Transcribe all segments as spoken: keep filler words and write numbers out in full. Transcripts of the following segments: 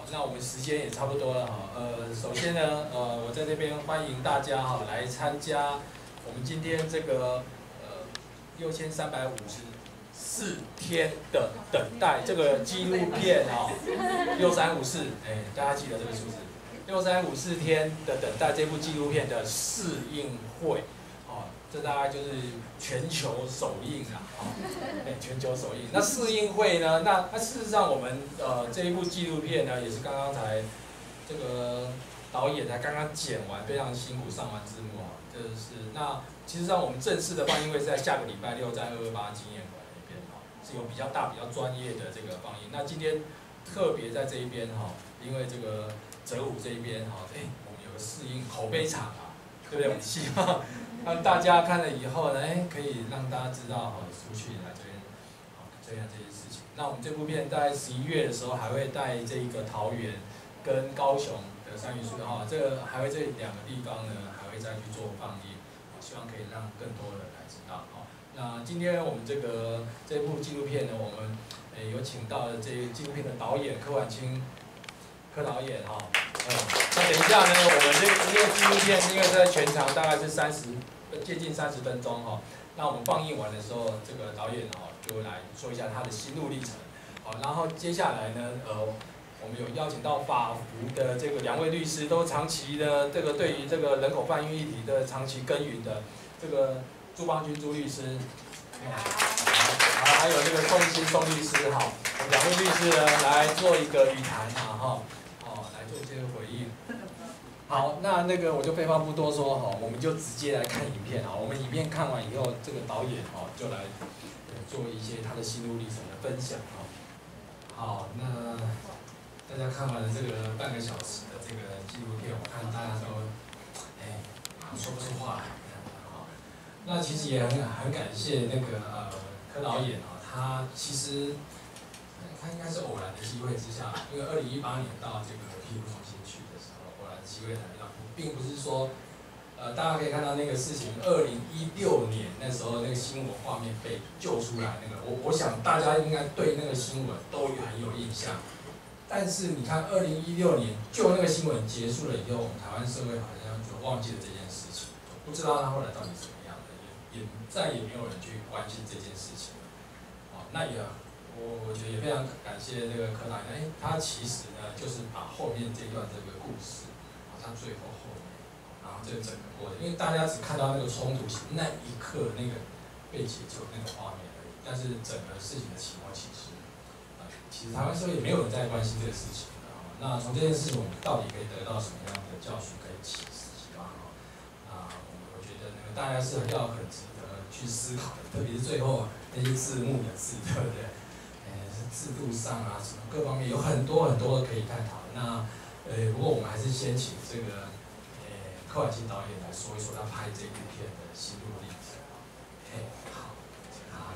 那我们时间也差不多了哈。呃，首先呢，呃，我在这边欢迎大家哈来参加我们今天这个呃六千三百五十四天的等待这个纪录片哈，六三五四，哎，大家记得这个数字，六三五四天的等待这部纪录片的试映会。 这大概就是全球首映啊，哎，全球首映。那试映会呢？那那事实上，我们呃这一部纪录片呢，也是刚刚才这个导演才刚刚剪完，非常辛苦上完字幕啊，就是那其实上我们正式的放映会是在下个礼拜六在二二八纪念馆那边哈，是有比较大、比较专业的这个放映。那今天特别在这一边哈，因为这个泽武这一边哈，哎，我们有个试映口碑场啊，对不对？我们希望。 让大家看了以后呢，哎，可以让大家知道哦，出去来这边，哦，这样这些事情。那我们这部片在十一月的时候还会带这个桃园跟高雄的三元素哈，这个还会这两个地方呢，还会再去做放映，希望可以让更多人来知道哈。那今天我们这个这部纪录片呢，我们诶有请到了这纪录片的导演柯婉清。 柯导演哈，嗯，那等一下呢，我们这个因为纪录片，因为在全长大概是三十，接近三十分钟哈。那我们放映完的时候，这个导演哈就来说一下他的心路历程。好，然后接下来呢，呃，我们有邀请到法服的这个两位律师，都长期的这个对于这个人口贩运议题的长期耕耘的这个朱邦君朱律师，好，好，还有这个宋欣宋律师哈，两位律师呢来做一个语谈啊哈。 做这个回应。好，那那个我就废话不多说哈，我们就直接来看影片啊。我们影片看完以后，这个导演哦就来做一些他的心路历程的分享啊。好，那大家看完了这个半个小时的这个纪录片，我看大家都哎说不出话来。好，那其实也很很感谢那个呃柯导演啊，他其实。 他应该是偶然的机会之下，因为二零一八年到这个庇护中心去的时候，偶然的机会来到，并不是说，呃，大家可以看到那个事情，二零一六年那时候那个新闻画面被救出来那个，我我想大家应该对那个新闻都很有印象。但是你看，二零一六年就那个新闻结束了以后，我们台湾社会好像就忘记了这件事情，不知道他后来到底怎么样的，也也再也没有人去关心这件事情了。好，那也。 我我觉得也非常感谢这个柯导演，哎，他其实呢就是把后面这段这个故事，啊，他最后后面，然后这个整个过程，因为大家只看到那个冲突型那一刻那个被解救那个画面而已，但是整个事情的起末其实，啊，其实台湾社会也没有人在关心这个事情的啊。那从这件事情我们到底可以得到什么样的教训，可以启示启发啊？啊，我我觉得那个大家是要很值得去思考的，特别是最后那些字幕的字，对不对？ 制度上啊，什么各方面有很多很多可以探讨。那呃，不过我们还是先请这个呃柯婉清导演来说一说他拍这部片的心路历程。哎，好，好。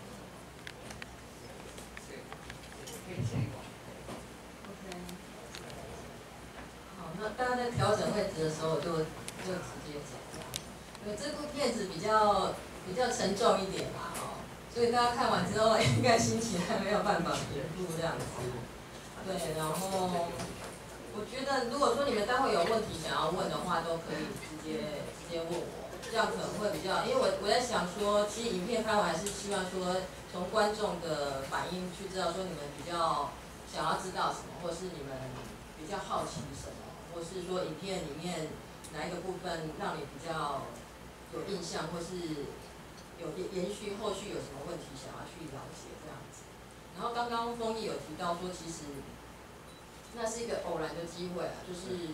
OK。好，那大家在调整位置的时候就就直接讲这样，因为这部片子比较比较沉重一点嘛，哦。 所以大家看完之后，应该心情还没有办法平复这样子。对，然后我觉得，如果说你们待会有问题想要问的话，都可以直接直接问我，这样可能会比较，因为我我在想说，其实影片拍完还是希望说，从观众的反应去知道说你们比较想要知道什么，或是你们比较好奇什么，或是说影片里面哪一个部分让你比较有印象，或是。 有延续后续有什么问题想要去了解这样子，然后刚刚丰毅有提到说，其实那是一个偶然的机会啊，就是，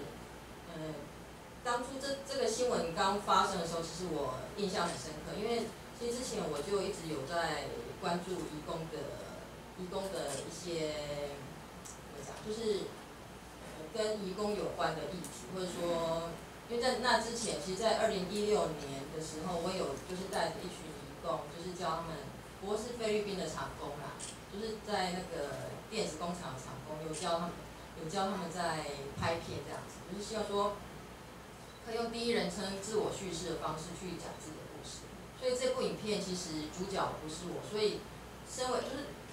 呃，当初这这个新闻刚发生的时候，其实我印象很深刻，因为其实之前我就一直有在关注移工的移工的一些怎么讲，就是呃跟移工有关的议题，或者说。 因为在那之前，其实，在二零一六年的时候，我有就是带着一群移工，就是教他们，不过是菲律宾的厂工啦，就是在那个电子工厂的厂工，有教他们，有教他们在拍片这样子，就是希望说，可以用第一人称自我叙事的方式去讲自己的故事。所以这部影片其实主角不是我，所以身为就是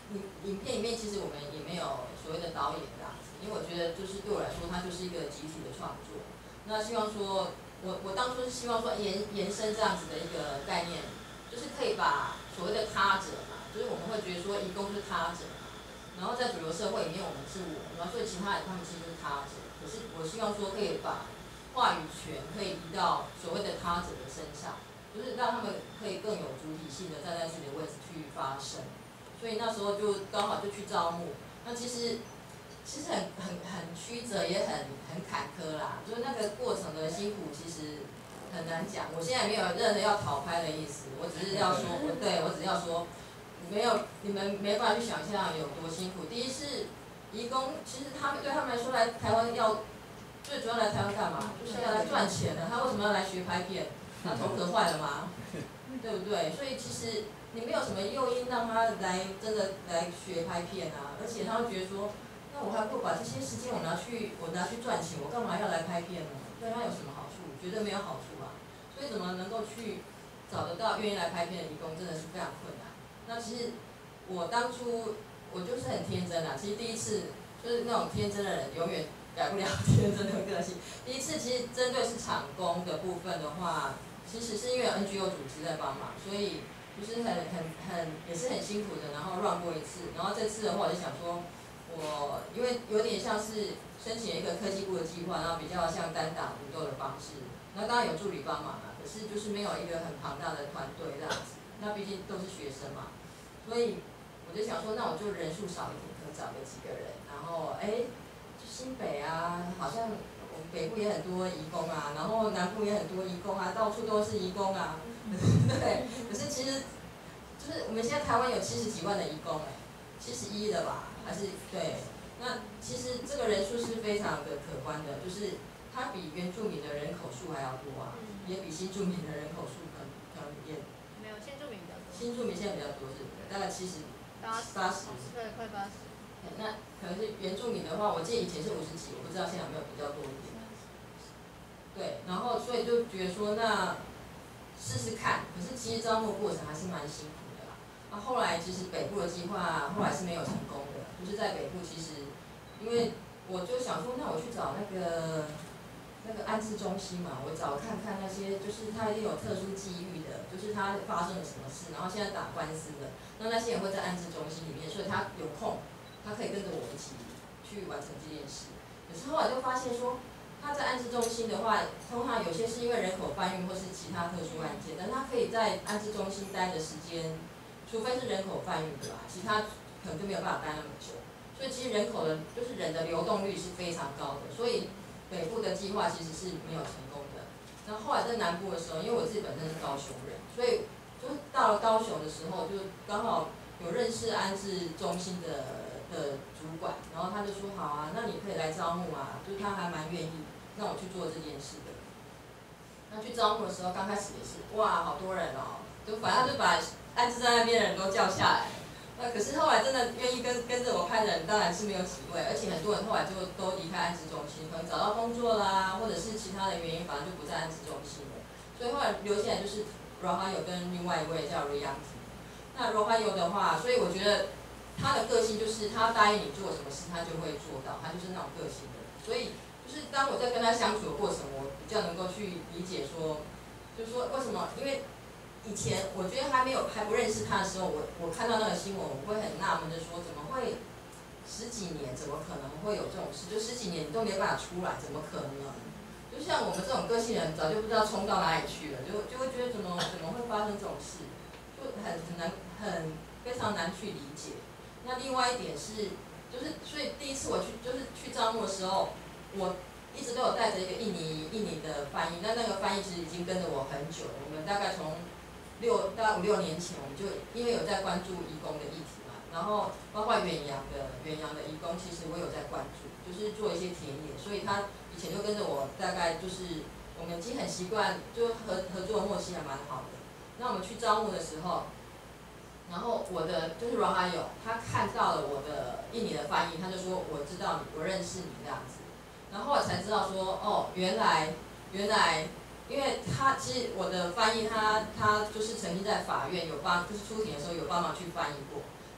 影影片里面其实我们也没有所谓的导演这样子，因为我觉得就是对我来说，它就是一个集体的创作。那希望说，我我当初是希望说延延伸这样子的一个概念，就是可以把所谓的他者嘛，就是我们会觉得说移工是他者嘛，然后在主流社会里面我们是我，然后所以其他人他们其实就是他者。可是我希望说可以把话语权可以移到所谓的他者的身上，就是让他们可以更有主体性的站在自己的位置去发声。所以那时候就刚好就去招募，那其实其实很很很曲折，也很很坎坷啦。就是那个过程的辛苦，其实很难讲。我现在没有任何要讨拍的意思，我只是要说，我对我只是要说，没有你们没办法去想象有多辛苦。第一是移工，其实他们对他们来说来台湾要最主要来台湾干嘛？就是要来赚钱的。他为什么要来学拍片？他头壳坏了吗？对不对？所以其实你没有什么诱因让他来真的来学拍片啊，而且他会觉得说，那我还不如把这些时间我拿去我拿去赚钱，我干嘛要来拍片呢？对他有什么好处？绝对没有好处啊！所以怎么能够去找得到愿意来拍片的移工，真的是非常困难。那其实我当初我就是很天真啊，其实第一次就是那种天真的人永远改不了天真的个性。第一次其实针对是场工的部分的话，其实是因为 N G O 组织在帮忙，所以就是很很很也是很辛苦的，然后 run 过一次，然后这次的话我就想说，我因为有点像是申请一个科技部的计划，然后比较像单打独斗的方式，那当然有助理帮忙啊，可是就是没有一个很庞大的团队这样子，那毕竟都是学生嘛，所以我就想说，那我就人数少一点，可能找个几个人，然后哎，新北啊，好像。我们北部也很多移工啊，然后南部也很多移工啊，到处都是移工啊，对。可是其实，就是我们现在台湾有七十几万的移工哎，七十一了吧？还是对？那其实这个人数是非常的可观的，就是它比原住民的人口数还要多啊，也比新住民的人口数可能可能也。 没有，新住民比较多。 新住民现在比较多是不是？大概七十。 八八十。 对，快八十。 那可能是原住民的话，我记得以前是五十几，我不知道现在有没有比较多一点。对，然后所以就觉得说，那试试看。可是其实招募过程还是蛮辛苦的啦。那后来其实北部的计划后来是没有成功的，就是在北部其实，因为我就想说，那我去找那个那个安置中心嘛，我找看看那些就是他一定有特殊际遇的，就是他发生了什么事，然后现在打官司的，那那些人会在安置中心里面，所以他有空。他可以跟着我一起去完成这件事，可是后来就发现说，他在安置中心的话，通常有些是因为人口贩运或是其他特殊案件，但他可以在安置中心待的时间，除非是人口贩运的啦，其他可能就没有办法待那么久。所以其实人口的，就是人的流动率是非常高的，所以北部的计划其实是没有成功的。然后后来在南部的时候，因为我自己本身是高雄人，所以就是到了高雄的时候，就刚好有认识安置中心的。的主管，然后他就说好啊，那你可以来招募啊，就是他还蛮愿意让我去做这件事的。那去招募的时候，刚开始也是哇，好多人哦，就反正就把安置在那边的人都叫下来。那可是后来真的愿意跟跟着我拍的人，当然是没有几位，而且很多人后来就都离开安置中心，可能找到工作啦，或者是其他的原因，反正就不在安置中心了。所以后来留下来就是罗哈友跟另外一位叫瑞阳提。那罗哈友的话，所以我觉得。他的个性就是他答应你做什么事，他就会做到，他就是那种个性的人。所以就是当我在跟他相处的过程，我比较能够去理解说，就是说为什么？因为以前我觉得还没有还不认识他的时候，我我看到那个新闻，我会很纳闷的说，怎么会十几年怎么可能会有这种事？就十几年你都没办法出来，怎么可能呢？就像我们这种个性人，早就不知道冲到哪里去了，就就会觉得怎么怎么会发生这种事，就很很难很非常难去理解。那另外一点是，就是所以第一次我去就是去招募的时候，我一直都有带着一个印尼印尼的翻译，那那个翻译其实已经跟着我很久了。我们大概从六大概五六年前，我们就因为有在关注移工的议题嘛，然后包括远洋的远洋的移工，其实我有在关注，就是做一些田野，所以他以前就跟着我，大概就是我们已经很习惯，就合合作默契还蛮好的。那我们去招募的时候。然后我的就是罗哈友，他看到了我的印尼的翻译，他就说我知道你，我认识你这样子。然后我才知道说，哦，原来原来，因为他其实我的翻译他他就是曾经在法院有帮，就是出庭的时候有帮忙去翻译过。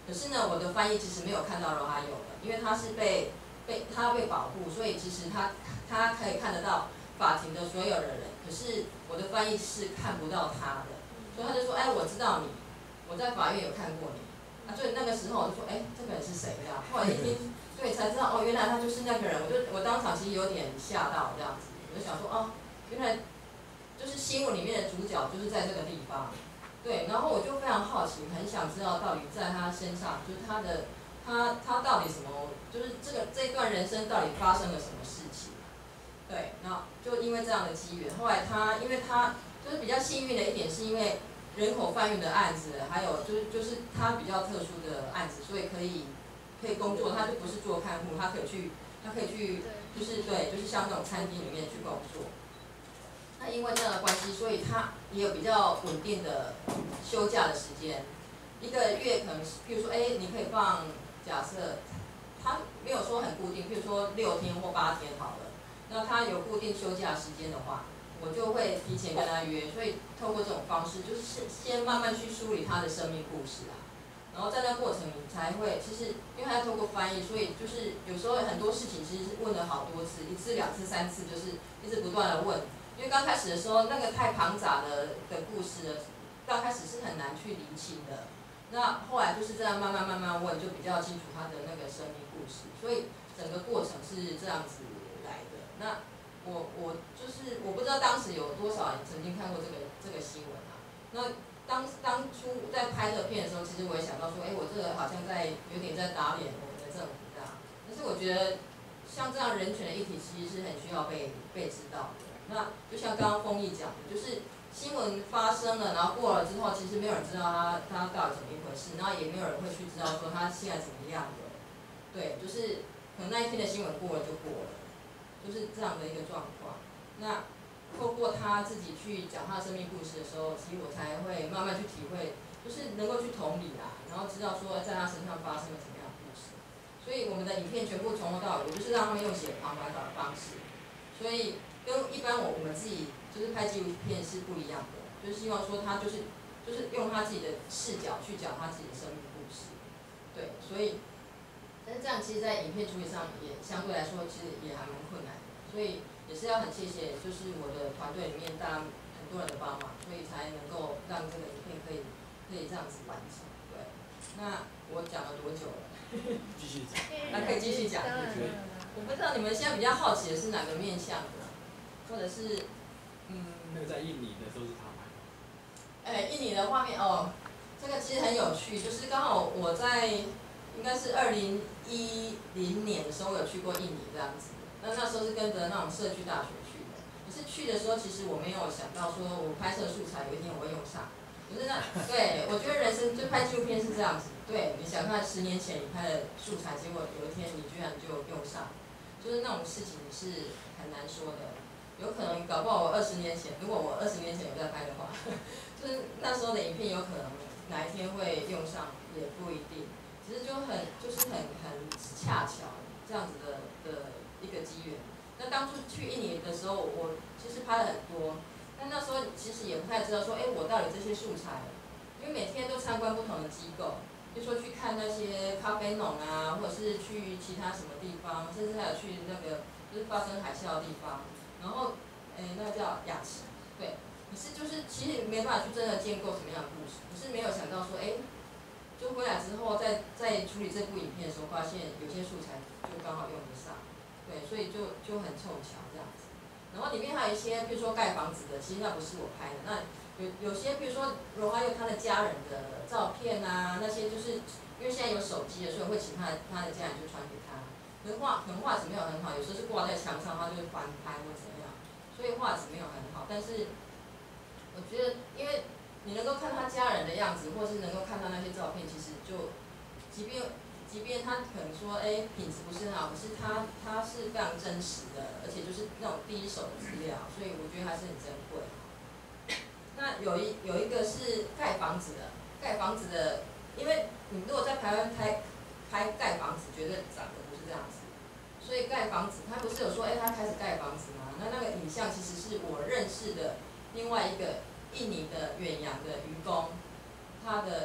可是呢，我的翻译其实没有看到罗哈佑的，因为他是被被他被保护，所以其实他他可以看得到法庭的所有的人，可是我的翻译是看不到他的，所以他就说，哎，我知道你，我在法院有看过你，啊，所以那个时候我就说，哎，这个人是谁呀？后来一听，对，才知道哦，原来他就是那个人，我就我当场其实有点吓到这样子，我就想说，哦，原来就是新闻里面的主角就是在这个地方。对，然后我就非常好奇，很想知道到底在他身上，就是他的他他到底什么，就是这个这一段人生到底发生了什么事情？对，然后就因为这样的机缘，后来他因为他就是比较幸运的一点，是因为人口贩运的案子，还有就是就是他比较特殊的案子，所以可以可以工作，他就不是做看护，他可以去他可以去就是对，就是像那种餐厅里面去工作。那因为这样的关系，所以他也有比较稳定的休假的时间，一个月可能，比如说，哎，你可以放，假设，他没有说很固定，比如说六天或八天好了，那他有固定休假时间的话，我就会提前跟他约，所以透过这种方式，就是先慢慢去梳理他的生命故事啊，然后在那过程你才会，其实因为他要透过翻译，所以就是有时候很多事情其实是问了好多次，一次、两次、三次，就是一直不断的问。因为刚开始的时候，那个太庞杂的的故事，刚开始是很难去理清的。那后来就是这样慢慢慢慢问，就比较清楚他的那个生命故事。所以整个过程是这样子来的。那我我就是我不知道当时有多少人曾经看过这个这个新闻啊。那当当初在拍这个片的时候，其实我也想到说，哎，我这个好像在有点在打脸我们的政府这样。但是我觉得像这样人权的议题，其实是很需要被被知道的。那就像刚刚丰毅讲的，就是新闻发生了，然后过了之后，其实没有人知道他他到底怎么一回事，然后也没有人会去知道说他现在怎么样的。对，就是可能那一天的新闻过了就过了，就是这样的一个状况。那透过他自己去讲他的生命故事的时候，其实我才会慢慢去体会，就是能够去同理啊，然后知道说在他身上发生了什么样的故事。所以我们的影片全部从头到尾，我就是让他们用写旁白稿的方式，所以。跟一般我我们自己就是拍纪录片是不一样的，就是希望说他就是就是用他自己的视角去讲他自己的生命故事，对，所以，但是这样其实，在影片处理上也相对来说其实也还蛮困难的，所以也是要很谢谢就是我的团队里面大家很多人的帮忙，所以才能够让这个影片可以可以这样子完成，对。那我讲了多久了？ 继续讲。 那可以继续讲。我不知道你们现在比较好奇的是哪个面向的？或者是，嗯， 那个在印尼的都是他拍的。 哎，印尼的画面哦，这个其实很有趣，就是刚好我在应该是二零一零年的时候，我有去过印尼这样子。那那时候是跟着那种社区大学去的。可是去的时候，其实我没有想到说我拍摄素材有一天我会用上。可是那，对，我觉得人生就拍纪录片是这样子。对，你想看十年前你拍的素材，结果有一天你居然就用上，就是那种事情是很难说的。有可能搞不好我二十年前，如果我二十年前有在拍的话，就是那时候的影片有可能哪一天会用上，也不一定。只是就很就是很很恰巧这样子的的一个机缘。那当初去印尼的时候，我其实拍了很多，但那时候其实也不太知道说，哎，我到底这些素材，因为每天都参观不同的机构，就说去看那些咖啡农啊，或者是去其他什么地方，甚至还有去那个就是发生海啸的地方。然后，诶，那个叫雅琪，对，可是就是其实没办法去真的建构什么样的故事，可是没有想到说，诶，就回来之后在在处理这部影片的时候，发现有些素材就刚好用得上，对，所以就就很凑巧这样子。然后里面还有一些，比如说盖房子的，其实那不是我拍的，那有有些比如说罗哈佑他的家人的照片啊，那些就是因为现在有手机了，所以会请他他的家人就传给他。可能画可能画质没有很好，有时候是挂在墙上，他就会翻拍或怎么样，所以画质没有很好。但是我觉得，因为你能够看他家人的样子，或是能够看到那些照片，其实就，即便即便他可能说，哎，品质不是很好，可是他他是非常真实的，而且就是那种第一手的资料，所以我觉得还是很珍贵。那有一有一个是盖房子的，盖房子的，因为你如果在台湾拍拍盖房子，绝对长得不是这样子。所以盖房子，他不是有说，哎，他开始盖房子吗？那那个影像其实是我认识的另外一个印尼的远洋的渔工，他的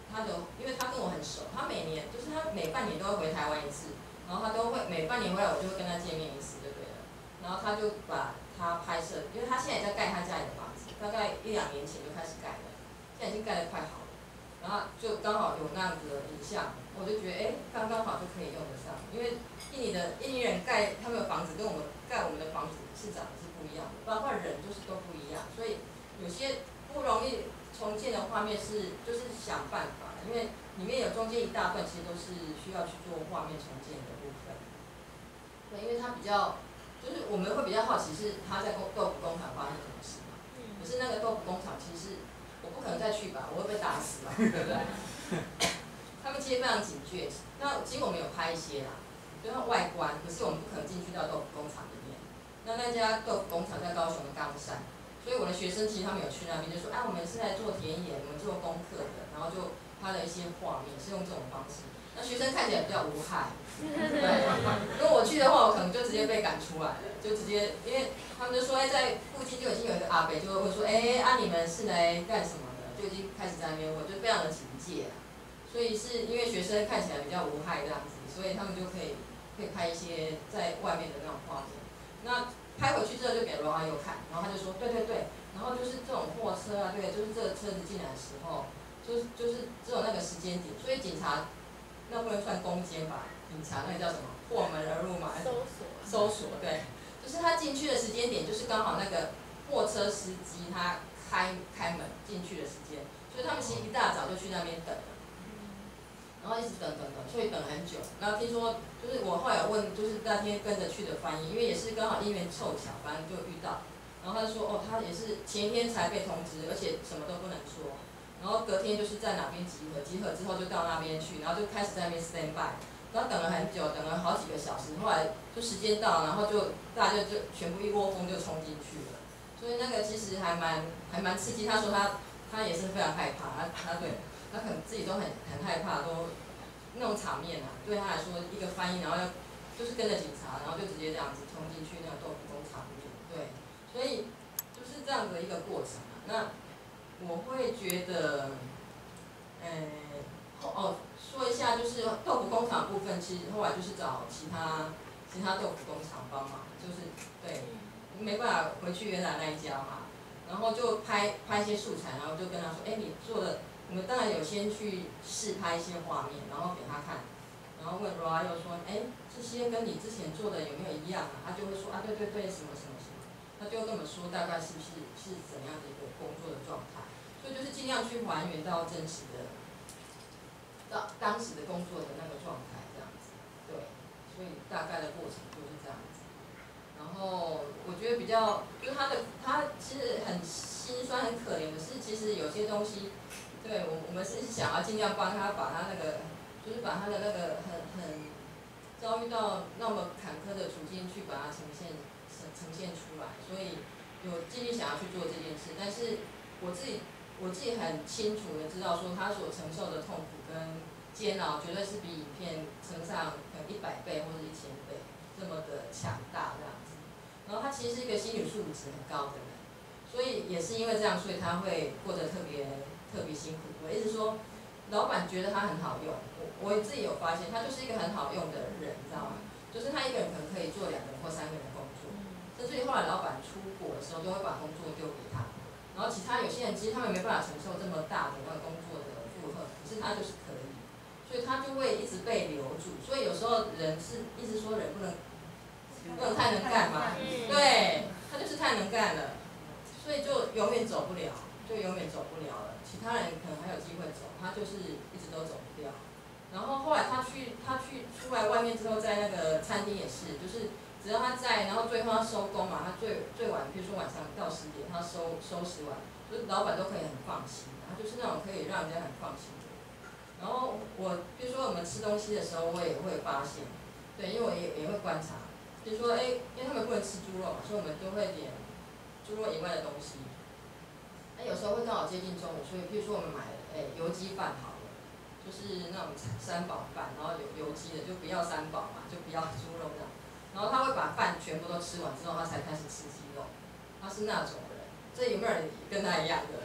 他的，因为他跟我很熟，他每年就是他每半年都会回台湾一次，然后他都会每半年回来，我就会跟他见面一次，就对了。然后他就把他拍摄，因为他现在也在盖他家里的房子，大概一两年前就开始盖了，现在已经盖得快好了。然后就刚好有那样子的影像，我就觉得哎，刚刚好就可以用得上，因为印尼的印尼人盖他们的房子跟我们盖我们的房子是长得是不一样的，包括人就是都不一样，所以有些不容易重建的画面是就是想办法，因为里面有中间一大段其实都是需要去做画面重建的部分。对，因为它比较就是我们会比较好奇是他在豆腐工厂发生什么事嘛，可是那个豆腐工厂其实我不可能再去吧，我会被打死吧，对不对？他们其实非常警觉，那其实我们有拍一些啦，就它外观，可是我们不可能进去到豆腐工厂里面。那那家豆腐工厂在高雄的冈山，所以我的学生其实他们有去那边，就说啊，我们是来做田野，我们做功课的，然后就拍了一些画面，是用这种方式。那学生看起来比较无害，对。如果我去的话，我可能就直接被赶出来了，就直接，因为他们就说，哎，在附近就已经有一个阿伯就会问说，哎，啊你们是来干什么的？就已经开始在那边问，就非常的警戒。所以是因为学生看起来比较无害这样子，所以他们就可以可以拍一些在外面的那种画面。那拍回去之后就给罗阿佑看，然后他就说，对对对，然后就是这种货车啊，对，就是这个车子进来的时候，就是就是只有那个时间点，所以警察那不能算攻坚吧？警察那个叫什么？破门而入嘛？ 搜索。 搜索，对，就是他进去的时间点，就是刚好那个货车司机他开开门进去的时间，所以他们其实一大早就去那边等了。然后一直等等等，所以等很久。然后听说，就是我后来有问，就是那天跟着去的翻译，因为也是刚好因缘凑巧，反正就遇到。然后他就说，哦，他也是前一天才被通知，而且什么都不能说。然后隔天就是在哪边集合，集合之后就到那边去，然后就开始在那边 stand by。然后等了很久，等了好几个小时，后来就时间到，然后就大家就就全部一窝蜂就冲进去了。所以那个其实还蛮还蛮刺激。他说他他也是非常害怕，他他对。他可能自己都很很害怕，都那种场面啊，对他来说一个翻译，然后要就是跟着警察，然后就直接这样子冲进去那个豆腐工厂里面，对，所以就是这样的一个过程啊。那我会觉得，呃，哦，说一下就是豆腐工厂部分，其实后来就是找其他其他豆腐工厂帮忙，就是对，没办法回去原来那一家嘛，然后就拍拍一些素材，然后就跟他说，哎，你做的。我们当然有先去试拍一些画面，然后给他看，然后问 Roa 又说，哎，这些跟你之前做的有没有一样啊？他就会说啊，对对对，什么什么什么，他就跟我们说大概是不是是怎样的一个工作的状态，所以就是尽量去还原到真实的，到当时的工作的那个状态这样子，对，所以大概的过程就是这样子。然后我觉得比较，就是他的他其实很心酸很可怜的是，其实有些东西。对，我我们是想要尽量帮他把他那个，就是把他的那个很很遭遇到那么坎坷的处境去把它呈现呈呈现出来，所以有尽力想要去做这件事。但是我自己我自己很清楚的知道说他所承受的痛苦跟煎熬，绝对是比影片乘上可能一百倍或者一千倍这么的强大这样子。然后他其实是一个心理素质很高的人，所以也是因为这样，所以他会过得特别。特别辛苦，我一直说，老板觉得他很好用，我我自己有发现，他就是一个很好用的人，你知道吗？就是他一个人可能可以做两个人或三个人工作，甚至于后来老板出国的时候，都会把工作丢给他，然后其他有些人其实他们没办法承受这么大的那个工作的负荷，可是他就是可以，所以他就会一直被留住。所以有时候人是一直说人不能不能太能干嘛，对，他就是太能干了，所以就永远走不了，就永远走不了了。其他人可能还有机会走，他就是一直都走不掉。然后后来他去他去出来外面之后，在那个餐厅也是，就是只要他在，然后最后他收工嘛，他最最晚，比如说晚上到十点，他收收拾完，就是老板都可以很放心，他就是那种可以让人家很放心的人。然后我比如说我们吃东西的时候，我也会发现，对，因为我也也会观察，比如说哎，因为他们不能吃猪肉嘛，所以我们都会点猪肉以外的东西。那有时候会刚好接近中午，所以譬如说我们买诶油鸡饭好了，就是那种三宝饭，然后有油鸡的就不要三宝嘛，就不要猪肉这样。然后他会把饭全部都吃完之后，他才开始吃鸡肉。他是那种人，这有没有人跟他一样的？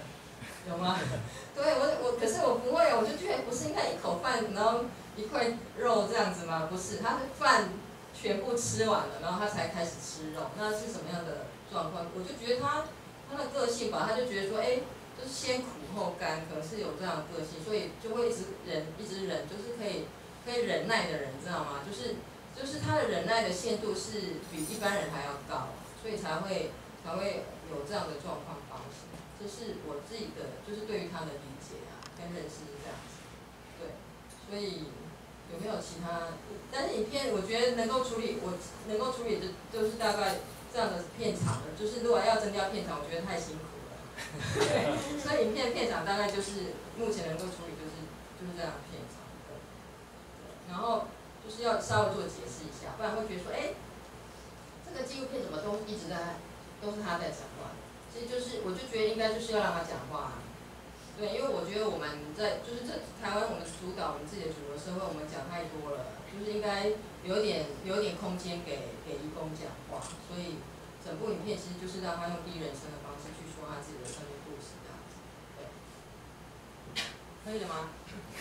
有吗？对我我可是我不会，我就觉得不是应该一口饭，然后一块肉这样子吗？不是，他是饭全部吃完了，然后他才开始吃肉，那是什么样的状况？我就觉得他他的个性吧，他就觉得说，哎，就是先苦后甘，可能是有这样的个性，所以就会一直忍一直忍，就是可以可以忍耐的人，知道吗？就是就是他的忍耐的限度是比一般人还要高，所以才会才会有这样的状况发生。这是我自己的，就是对于他的理解啊，跟认识是这样子。对，所以有没有其他？但是影片我觉得能够处理，我能够处理的就是大概这样的片长了。就是如果要增加片长，我觉得太辛苦了。对，所以影片片长大概就是目前能够处理就是就是这样的片长。对，然后就是要稍微做解释一下，不然会觉得说，哎，这个纪录片怎么都一直在都是他在讲话。其实就是，我就觉得应该就是要让他讲话、啊，对，因为我觉得我们在就是这台湾我们主导我们自己的主流社会，我们讲太多了，就是应该有点有点空间给给移工讲话，所以整部影片其实就是让他用第一人称的方式去说他自己的生命故事这样子，对，可以了吗？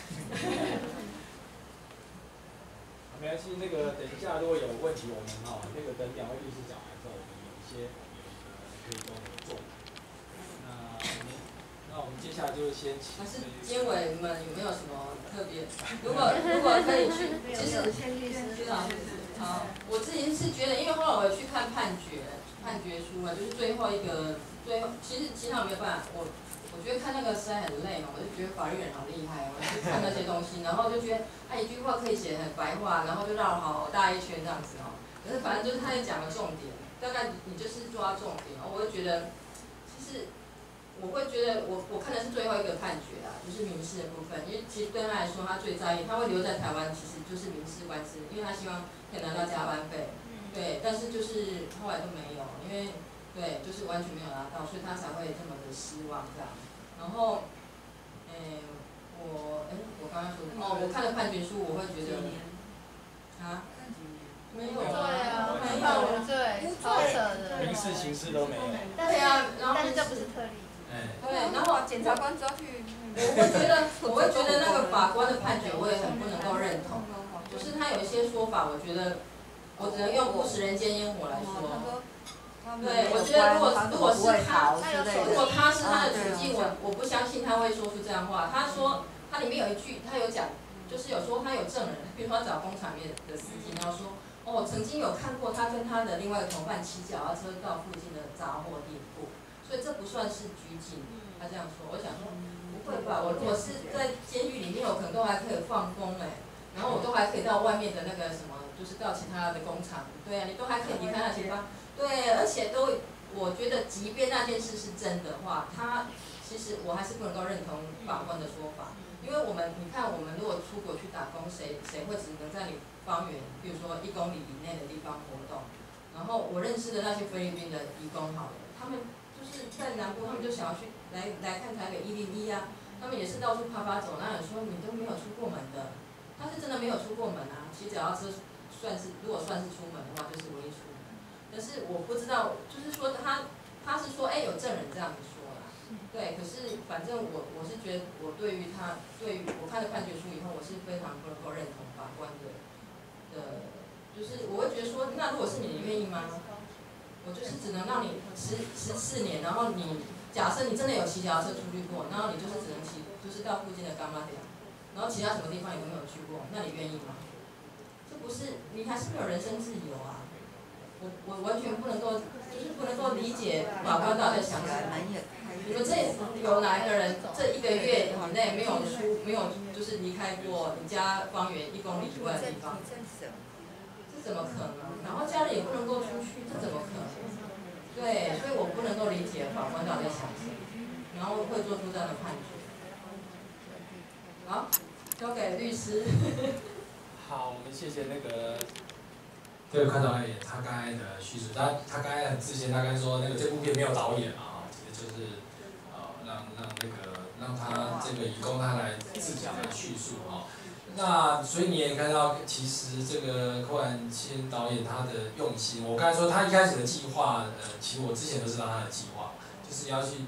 没关系，那个等一下如果有问题，我们哈、哦、那个等两位律师讲完之后，我们有一些有一个可以跟我们做。那那我们接下来就先请。 还是监委们有没有什么特别？如果如果可以去，其实知道。好，我自己是觉得，因为后来我去看判决判决书啊，就是最后一个最后，其实其他没有办法，我我觉得看那个实在很累嘛，我就觉得法律人好厉害，我去看那些东西，然后就觉得他、啊、一句话可以写很白话，然后就绕了好大一圈这样子哦。可是反正就是他也讲了重点，大概你就是抓重点，我会觉得，其实。我会觉得我我看的是最后一个判决啦，就是民事的部分，因为其实对他来说，他最在意，他会留在台湾，其实就是民事官司，因为他希望可以拿到加班费，对，但是就是后来都没有，因为对，就是完全没有拿到，所以他才会这么的失望这样。然后，诶、欸，我诶、欸，我刚刚说的哦，我看了判决书，我会觉得啊。没有啊， 对啊， 无罪，超扯的。 民事、刑事都没有。 对啊，但是这不是特例。 对，然后检察官抓去。我会觉得，我会觉得那个法官的判决我也很不能够认同，就是他有一些说法，我觉得我只能用不食人间烟火来说。对，我觉得如果如果是他，如果他是他的处境，我我不相信他会说出这样话。他说他里面有一句，他有讲，就是有说他有证人，比如说他找工厂里面的司机，然后说。哦，曾经有看过他跟他的另外一个同伴骑脚踏车到附近的杂货店过，所以这不算是拘禁。他这样说，我想说不会吧？我如果是在监狱里面，我可能都还可以放风哎，然后我都还可以到外面的那个什么，就是到其他的工厂，对啊，你都还可以离开那地方，对，而且都，我觉得即便那件事是真的话，他其实我还是不能够认同法官的说法，因为我们你看，我们如果出国去打工，谁谁会只能在你方圆，比如说一公里以内的地方活动。然后我认识的那些菲律宾的移工，好了，他们就是在南部，他们就想要去来来看台北一零一啊，他们也是到处趴趴走。那人说你都没有出过门的，他是真的没有出过门啊。骑脚踏车算是，如果算是出门的话，就是唯一出门。可是我不知道，就是说他他是说，哎，有证人这样子说啦，对。可是反正我我是觉得，我对于他，对于我看了判决书以后，我是非常不能够认同法官的。的，就是我会觉得说，那如果是你，你愿意吗？我就是只能让你十十四年，然后你假设你真的有骑脚踏车出去过，然后你就是只能骑，就是到附近的干妈店，然后其他什么地方你都没有去过，那你愿意吗？这不是你还是没有人身自由啊！我我完全不能够，就是不能够理解法官到底在想什么。你们这有哪一个人这一个月以内没有出，没有就是离开过你家方圆一公里以外的地方？这怎么可能？然后家人也不能够出去，这怎么可能？对，所以我不能够理解法官到底在想什么，然后会做出这样的判决。好，交给律师。 好，我们谢谢那个这个看导演他刚才的叙述，他他刚才很自信，他刚才说那个这部片没有导演啊，其实就是呃让让那个让他这个以供他来自己来叙述啊。那所以你也看到，其实这个寇万千导演他的用心。我刚才说他一开始的计划，呃，其实我之前都知道他的计划，就是要去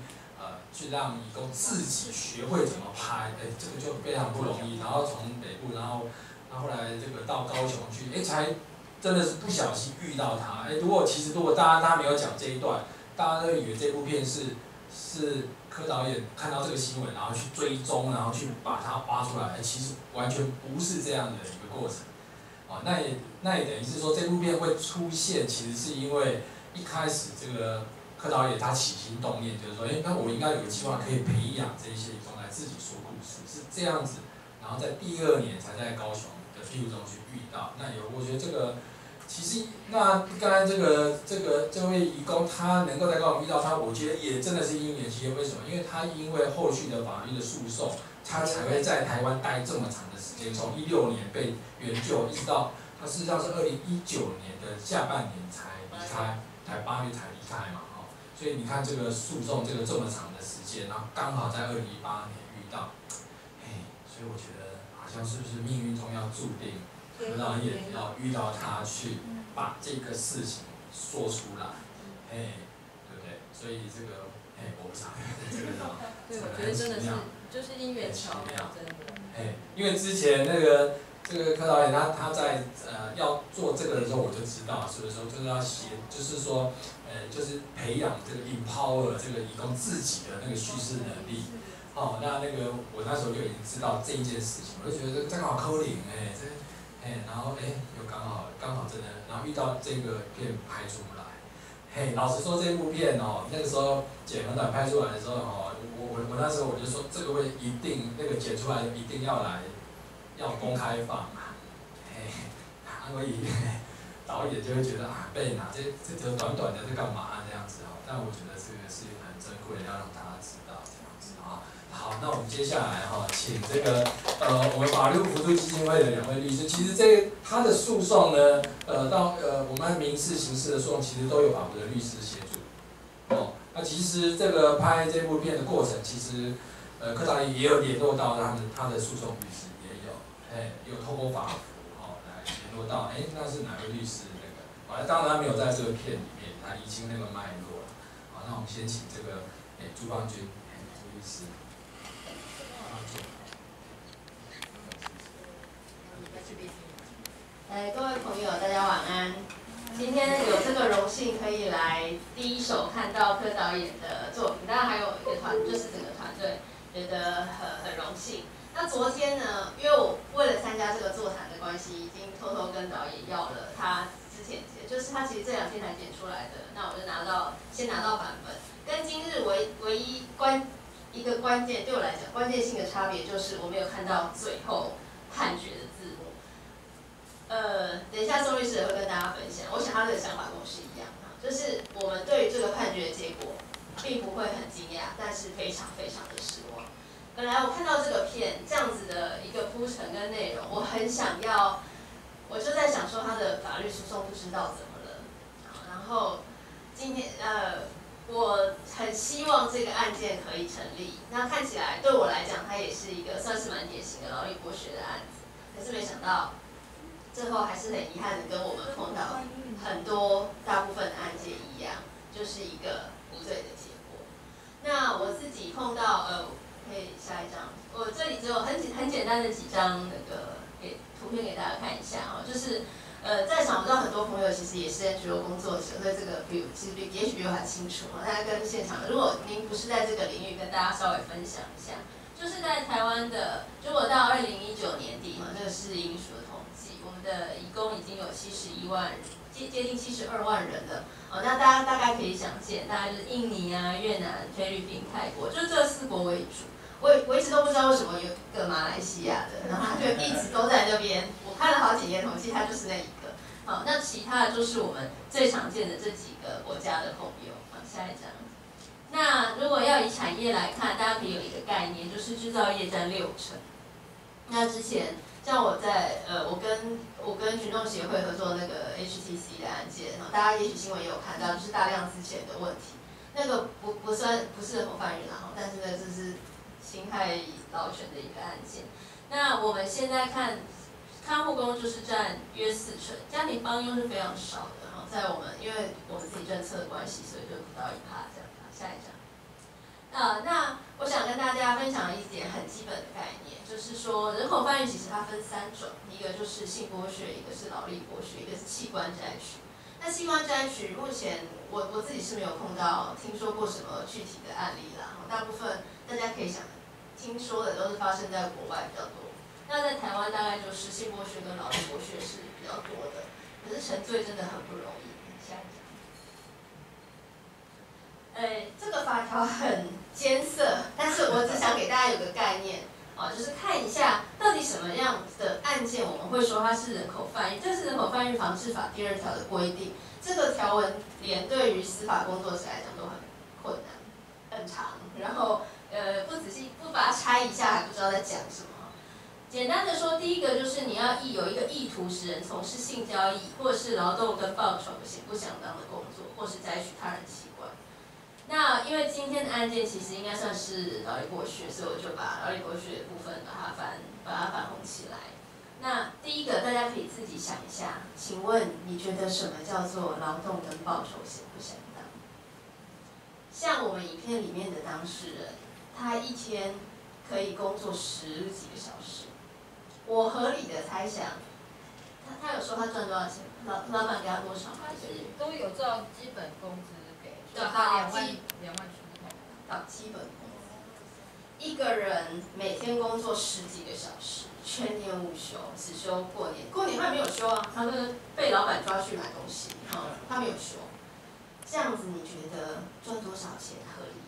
呃去让义工自己学会怎么拍，哎，这个就非常不容易。然后从北部，然后然后后来这个到高雄去，哎，才真的是不小心遇到他。哎，如果其实如果大家他没有讲这一段，大家都以为这部片是是柯导演看到这个新闻，然后去追踪，然后去把它挖出来，其实完全不是这样的一个过程。啊，那也那也等于是说这部片会出现，其实是因为一开始这个柯导演他起心动念，就是说，哎，那我应该有个计划可以培养这一些义工来自己说故事，是这样子。然后在第二年才在高雄的庇护中去遇到。那有，我觉得这个。其实，那刚才这个这个这位义工，他能够在高雄遇到他，我觉得也真的是因缘际会。为什么？因为他因为后续的法律的诉讼，他才会在台湾待这么长的时间，从一六年被援救，一直到他事实上是二零一九年的下半年才离开，才八月才离开嘛，哈。所以你看这个诉讼这个这么长的时间，然后刚好在二零一八年遇到，哎，所以我觉得好像是不是命运中要注定。柯导演要遇到他去把这个事情说出来，哎，对不对？所以这个，哎，我不知道这个呢， 对，我觉得真的是就是因缘巧妙，真的。 哎，因为之前那个这个柯导演他他在呃要做这个的时候，我就知道，所以说就是要写，就是说，呃，就是培养这个 empower 这个义工自己的那个叙事能力。哦，那那个我那时候就已经知道这一件事情，我就觉得这刚好扣零哎，这。哎，然后哎，又刚好刚好真的，然后遇到这个片拍出来，嘿，老实说这部片哦，那个时候剪很短拍出来的时候哦，我我我那时候我就说这个会一定那个剪出来一定要来，要公开放啊，嘿，所以导演就会觉得啊，贝娜这这条短短的在干嘛这样子哦，但我觉得这个是很珍贵的，要让大家知道这样子啊。好，那我们接下来哈，请这个呃，我们法律辅助基金会的两位律师，其实这他的诉讼呢，呃，到呃我们民事、刑事的诉讼，其实都有法务的律师协助。哦，那其实这个拍这部片的过程，其实呃柯导演也有联络到他的他的诉讼律师，也有，哎，有透过法服哦来联络到，哎，那是哪位律师那个？好，当然他没有在这个片里面，他厘清那个脉络了。好，那我们先请这个哎朱芳君哎朱律师。 呃，各位朋友，大家晚安。今天有这个荣幸可以来第一手看到柯导演的作品，当然还有一个团，就是整个团队，觉得很很荣幸。那昨天呢，因为我为了参加这个座谈的关系，已经偷偷跟导演要了他之前，就是他其实这两天才剪出来的，那我就拿到先拿到版本，跟今日唯唯一关一个关键对我来讲关键性的差别就是我没有看到最后判决的字幕。呃，等一下宋律师也会跟大家分享，我想他的想法跟我是一样的，就是我们对于这个判决的结果并不会很惊讶，但是非常非常的失望。本来我看到这个片这样子的一个铺陈跟内容，我很想要，我就在想说他的法律诉讼不知道怎么了，然后今天呃，我很希望这个案件可以成立。那看起来对我来讲，它也是一个算是蛮典型的劳力剥削的案子，可是没想到。最后还是很遗憾的，跟我们碰到很多大部分的案件一样，就是一个无罪的结果。那我自己碰到，呃，可以下一张，我这里只有很很简单的几张那个给图片给大家看一下啊，就是呃，在场我知道很多朋友其实也是 N G O 工作者，所以这个比其实比也许比我还清楚啊。大家跟现场，如果您不是在这个领域，跟大家稍微分享一下，就是在台湾的，如果到二零一九年底哈，这个是英属的统计。我们的移工已经有七十一万，接接近七十二万人了。哦，那大家大概可以想见，大概就是印尼啊、越南、菲律宾、泰国，就这四国为主。我我一直都不知道为什么有一个马来西亚的，然后他就一直都在那边。我看了好几年统计，他就是那一个。好，那其他的就是我们最常见的这几个国家的朋友。好，下一张。那如果要以产业来看，大家可以有一个概念，就是制造业占六成。那之前。像我在呃，我跟我跟群众协会合作那个 H T C 的案件，大家也许新闻也有看到，就是大量资遣的问题。那个不不算不是谋犯人啦，但是呢，这是侵害劳权的一个案件。那我们现在看看护工就是占约四成，家庭帮佣是非常少的。在我们因为我们自己政策的关系，所以就不到一趴这样。下一张。 呃，那我想跟大家分享一点很基本的概念，就是说人口贩运其实它分三种，一个就是性剥削，一个是劳力剥削，一个是器官摘取。那器官摘取目前我我自己是没有碰到听说过什么具体的案例啦，大部分大家可以想听说的都是发生在国外比较多。那在台湾大概就是性剥削跟劳力剥削是比较多的，可是沉醉真的很不容易。下一张。呃，这个法条很艰涩，但是我只想给大家有个概念，啊，就是看一下到底什么样的案件我们会说它是人口贩运。这是人口贩运防治法第二条的规定，这个条文连对于司法工作者来讲都很困难、很长，然后呃不仔细不把它拆一下还不知道在讲什么。简单的说，第一个就是你要意有一个意图使人从事性交易或者是劳动跟报酬显不相当的工作，或是摘取他人器官。那因为今天的案件其实应该算是劳力剥削，所以我就把劳力剥削的部分把它翻把它翻红起来。那第一个大家可以自己想一下，请问你觉得什么叫做劳动跟报酬显不相当？像我们影片里面的当事人，他一天可以工作十几个小时，我合理的猜想，他他有说他赚多少钱？老老板给他多少？ 他是都有照基本工资给， 对， 他两万基两万出头。 到基本工资。一个人每天工作十几个小时，全年无休，只休过年。过年他没有休啊，他是被老板抓去买东西，啊、嗯，他没有休。这样子你觉得赚多少钱合理？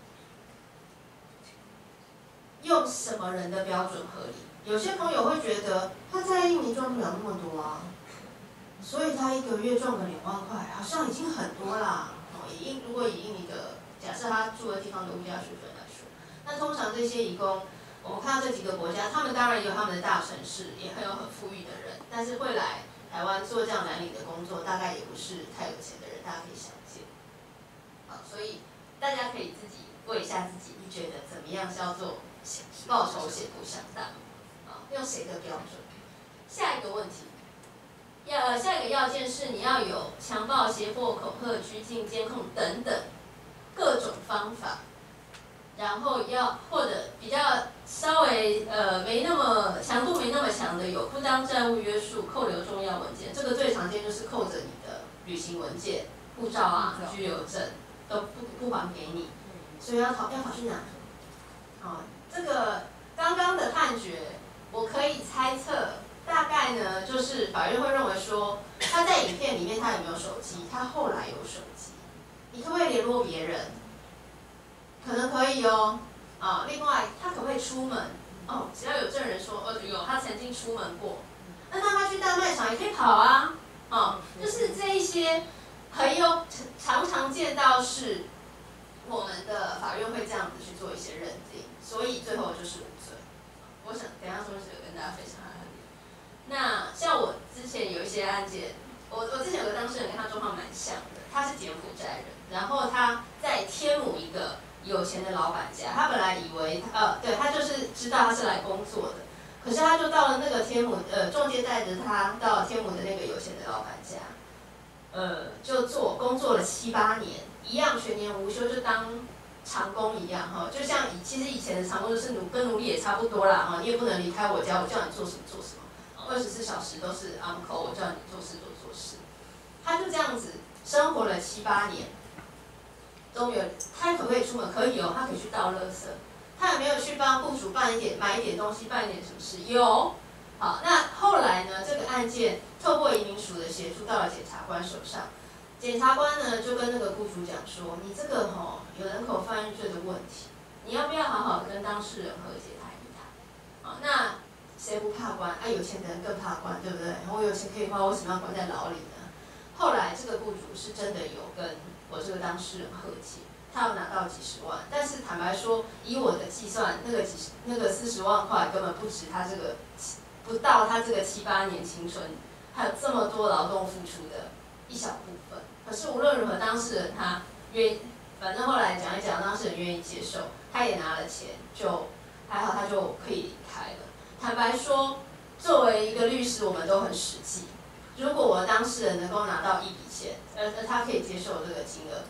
用什么人的标准合理？有些朋友会觉得他在印尼赚不了那么多啊，所以他一个月赚个两万块，好像已经很多啦。哦，以印如果以印尼的假设他住的地方的物价水准来说，那通常这些移工，我们看到这几个国家，他们当然也有他们的大城市，也很有很富裕的人，但是会来台湾做这样蓝领的工作，大概也不是太有钱的人，大家可以想见。好，所以大家可以自己问一下自己，你觉得怎么样叫做报酬显不相当？啊，用谁的标准？下一个问题。要下一个要件是你要有强暴、胁迫、恐吓、拘禁、监控等等各种方法，然后要或者比较稍微呃没那么强度没那么强的，有不当债务约束、扣留重要文件，这个最常见就是扣着你的旅行文件、护照啊、居留证都不不还给你，所以要跑要跑去哪？啊，这个刚刚的判决我可以猜测。大概呢，就是法院会认为说，他在影片里面他有没有手机？他后来有手机，你可不可以联络别人？可能可以哦。啊，另外他可不可以出门？哦，只要有证人说，哦有，他曾经出门过。那让他去大卖场也可以跑啊。哦，就是这一些很有常常见到是我们的法院会这样子去做一些认定，所以最后就是无罪。我想等一下说是有跟大家分享。那像我之前有一些案件，我我之前有个当事人跟他状况蛮像的，他是柬埔寨人，然后他在天母一个有钱的老板家，他本来以为呃对他就是知道他是来工作的，可是他就到了那个天母呃中介带着他到天母的那个有钱的老板家，呃就做工作了七八年，一样全年无休，就当长工一样哈，就像以其实以前的长工就是奴跟奴隶也差不多啦哈，你也不能离开我家，我叫你做什么做什么。二十四小时都是 on call， 我叫你做事就做事。他就这样子生活了七八年，都没有。他可不可以出门？可以哦，他可以去倒垃圾。他有没有去帮雇主办一点、买一点东西、办一点什么事？有。好，那后来呢？这个案件透过移民署的协助到了检察官手上，检察官呢就跟那个雇主讲说：“你这个吼、哦、有人口贩运罪的问题，你要不要好好的跟当事人和解谈一谈？”好，那。谁不怕关？啊，有钱的人更怕关，对不对？我有钱可以花，我为什么要关在牢里呢？后来这个雇主是真的有跟我这个当事人和解，他要拿到几十万，但是坦白说，以我的计算，那个几十那个四十万块根本不值他这个不到他这个七八年青春，还有这么多劳动付出的一小部分。可是无论如何，当事人他愿，反正后来讲一讲，当事人愿意接受，他也拿了钱，就还好，他就可以离开了。坦白说，作为一个律师，我们都很实际。如果我的当事人能够拿到一笔钱，而而他可以接受这个金额，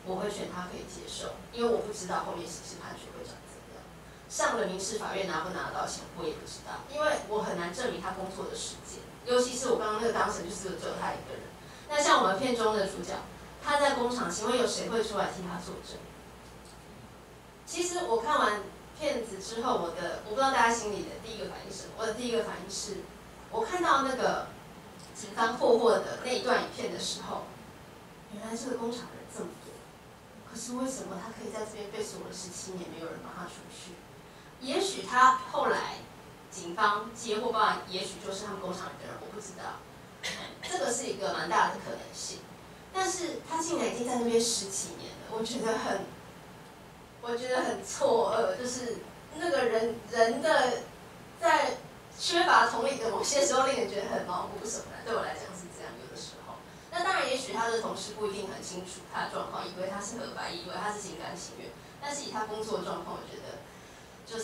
我会选他可以接受，因为我不知道后面刑事判决会长怎样。上了民事法院拿不拿得到钱，我也不知道，因为我很难证明他工作的时间，尤其是我刚刚那个当事人就是只有他一个人。那像我们片中的主角，他在工厂，请问有谁会出来替他作证？其实我看完片子之后，我的我不知道大家心里的第一个反应是什么？我的第一个反应是，我看到那个警方破获的那一段影片的时候，原来这个工厂人这么多，可是为什么他可以在这边被锁了十七年，没有人帮他出去？也许他后来警方接获报案，也许就是他们工厂里的人，我不知道。这个是一个蛮大的可能性，但是他竟然已经在那边十几年了，我觉得很，我觉得很错愕，就是那个人人的在缺乏同理的某些时候，令人觉得很毛骨悚然。对我来讲是这样，有的时候。那当然，也许他的同事不一定很清楚他的状况，以为他是合法，以为他是心甘情愿，但是以他工作状况，我觉得就是，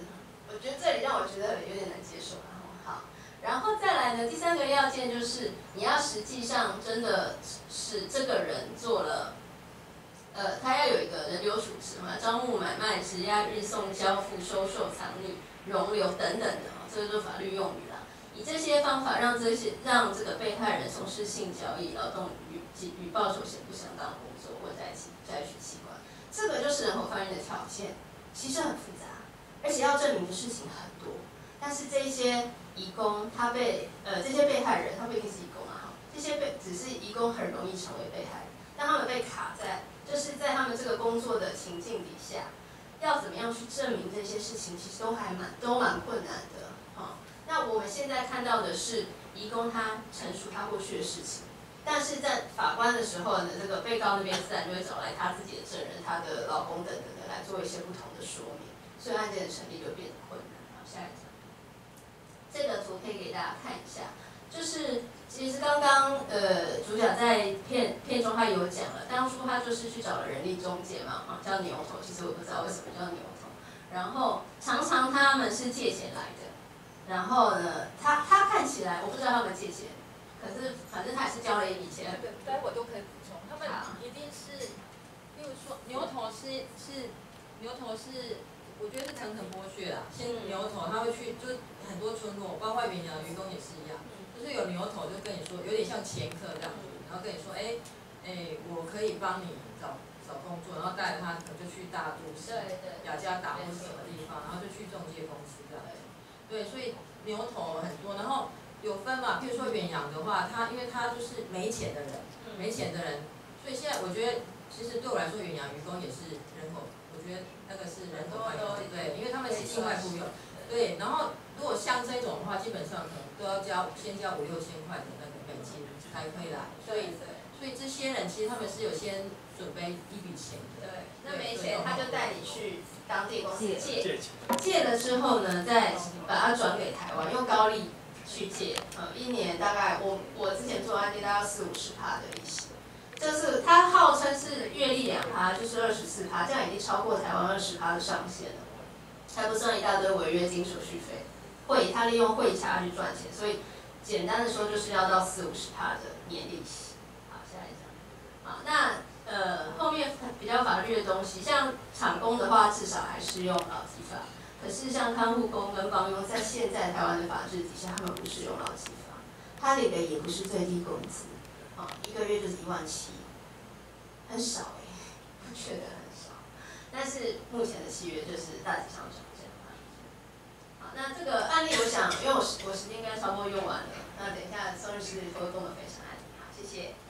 我觉得这里让我觉得有点难接受。好。然后再来呢，第三个要件就是你要实际上真的是这个人做了，呃，他要有一个人流处置嘛，招募、买卖、质押、运送、交付、收受、藏匿、容留等等的，这个就是法律用语啦。以这些方法让这些让这个被害人从事性交易、劳动与与报酬显不相当的工作或摘取摘取器官，这个就是人口贩运的条件，其实很复杂，而且要证明的事情很多。但是这些移工，他被呃这些被害人，他不一定是移工啊哈，这些被只是移工很容易成为被害人，但他们被卡在就是在他们这个工作的情境底下，要怎么样去证明这些事情，其实都还蛮都蛮困难的哈。那我们现在看到的是移工他陈述他过去的事情，但是在法官的时候呢，这个被告那边自然就会找来他自己的证人、他的老公等等的来做一些不同的说明，所以案件的成立就变得困难。好，下一张。这个图可以给大家看一下，就是其实刚刚呃主角在片片中他有讲了，当初他就是去找了人力中介嘛，啊叫牛头，其实我不知道为什么叫牛头，然后常常他们是借钱来的，然后呢他他看起来我不知道他们借钱，可是反正他也是交了一笔钱。 这个待会都可以补充，他们一定是，比如说牛头是是牛头是。我觉得是层层剥削啦，先牛头他会去，就很多村落，包括远洋渔工也是一样，就是有牛头就跟你说，有点像掮客这样子，然后跟你说，哎，哎，我可以帮你找找工作，然后带着他可能就去大都市、雅加达或是什么地方，然后就去中介公司这样子。对，所以牛头很多，然后有分嘛，譬如说远洋的话，他因为他就是没钱的人，没钱的人，所以现在我觉得，其实对我来说，远洋渔工也是人口。我觉得那个是人口外佣，对，因为他们是境外雇佣，对。然后如果像这种的话，基本上可能都要交先交五六千块的那个美金才可以来，所以所以这些人其实他们是有先准备一笔钱的。 对，那没钱他就带你去当地公司借，借了之后呢，再把它转给台湾，用高利去借，呃，一年大概我我之前做案件大概四五十趴的利息。就是它号称是月利两趴，就是二十四趴，这样已经超过台湾二十趴的上限了，还不算一大堆违约金、手续费，汇他利用汇差去赚钱，所以简单的说就是要到四五十趴的年利息。好，下一张。好，那呃后面比较法律的东西，像厂工的话，至少还是用劳基法，可是像看护工跟帮佣，在现在台湾的法制底下，他们不适用劳基法，他领的也不是最低工资。哦，一个月就是一万七，很少哎、欸，我觉得很少。但是目前的契约就是大体上长这样。好，那这个案例我想，因为我时我时间应该差不多用完了，那等一下宋律师会跟我们分享案例。好，谢谢。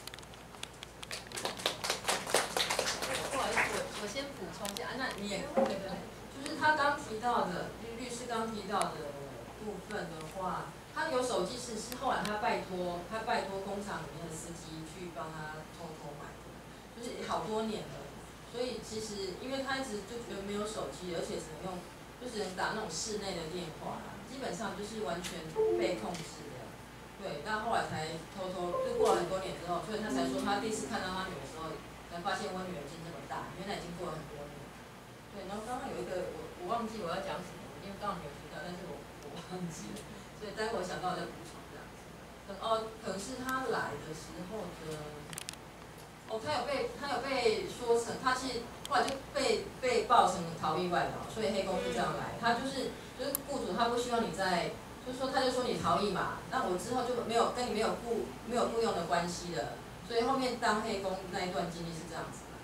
不好意思，我我先补充一下，那你也对对，就是他刚提到的律律师刚提到的部分的话。他有手机是是后来他拜托他拜托工厂里面的司机去帮他偷偷买的，就是好多年了。所以其实因为他一直就觉得没有手机，而且只能用就只能打那种室内的电话，基本上就是完全被控制的。对，但后来才偷偷就过了很多年之后，所以他才说他第一次看到他女儿的时候，才发现我女儿已经这么大，原来已经过了很多年。对，然后刚刚有一个我我忘记我要讲什么，因为刚刚没有提到，但是我我忘记了。所以待会我想到再补充这样子。哦，可能是他来的时候的， 哦，他有被他有被说成，他其实后来就被被爆成逃逸外劳，所以黑工是这样来，他就是就是雇主他不希望你在，就是说他就说你逃逸嘛，那我之后就没有跟你没有雇没有雇佣的关系了，所以后面当黑工那一段经历是这样子的。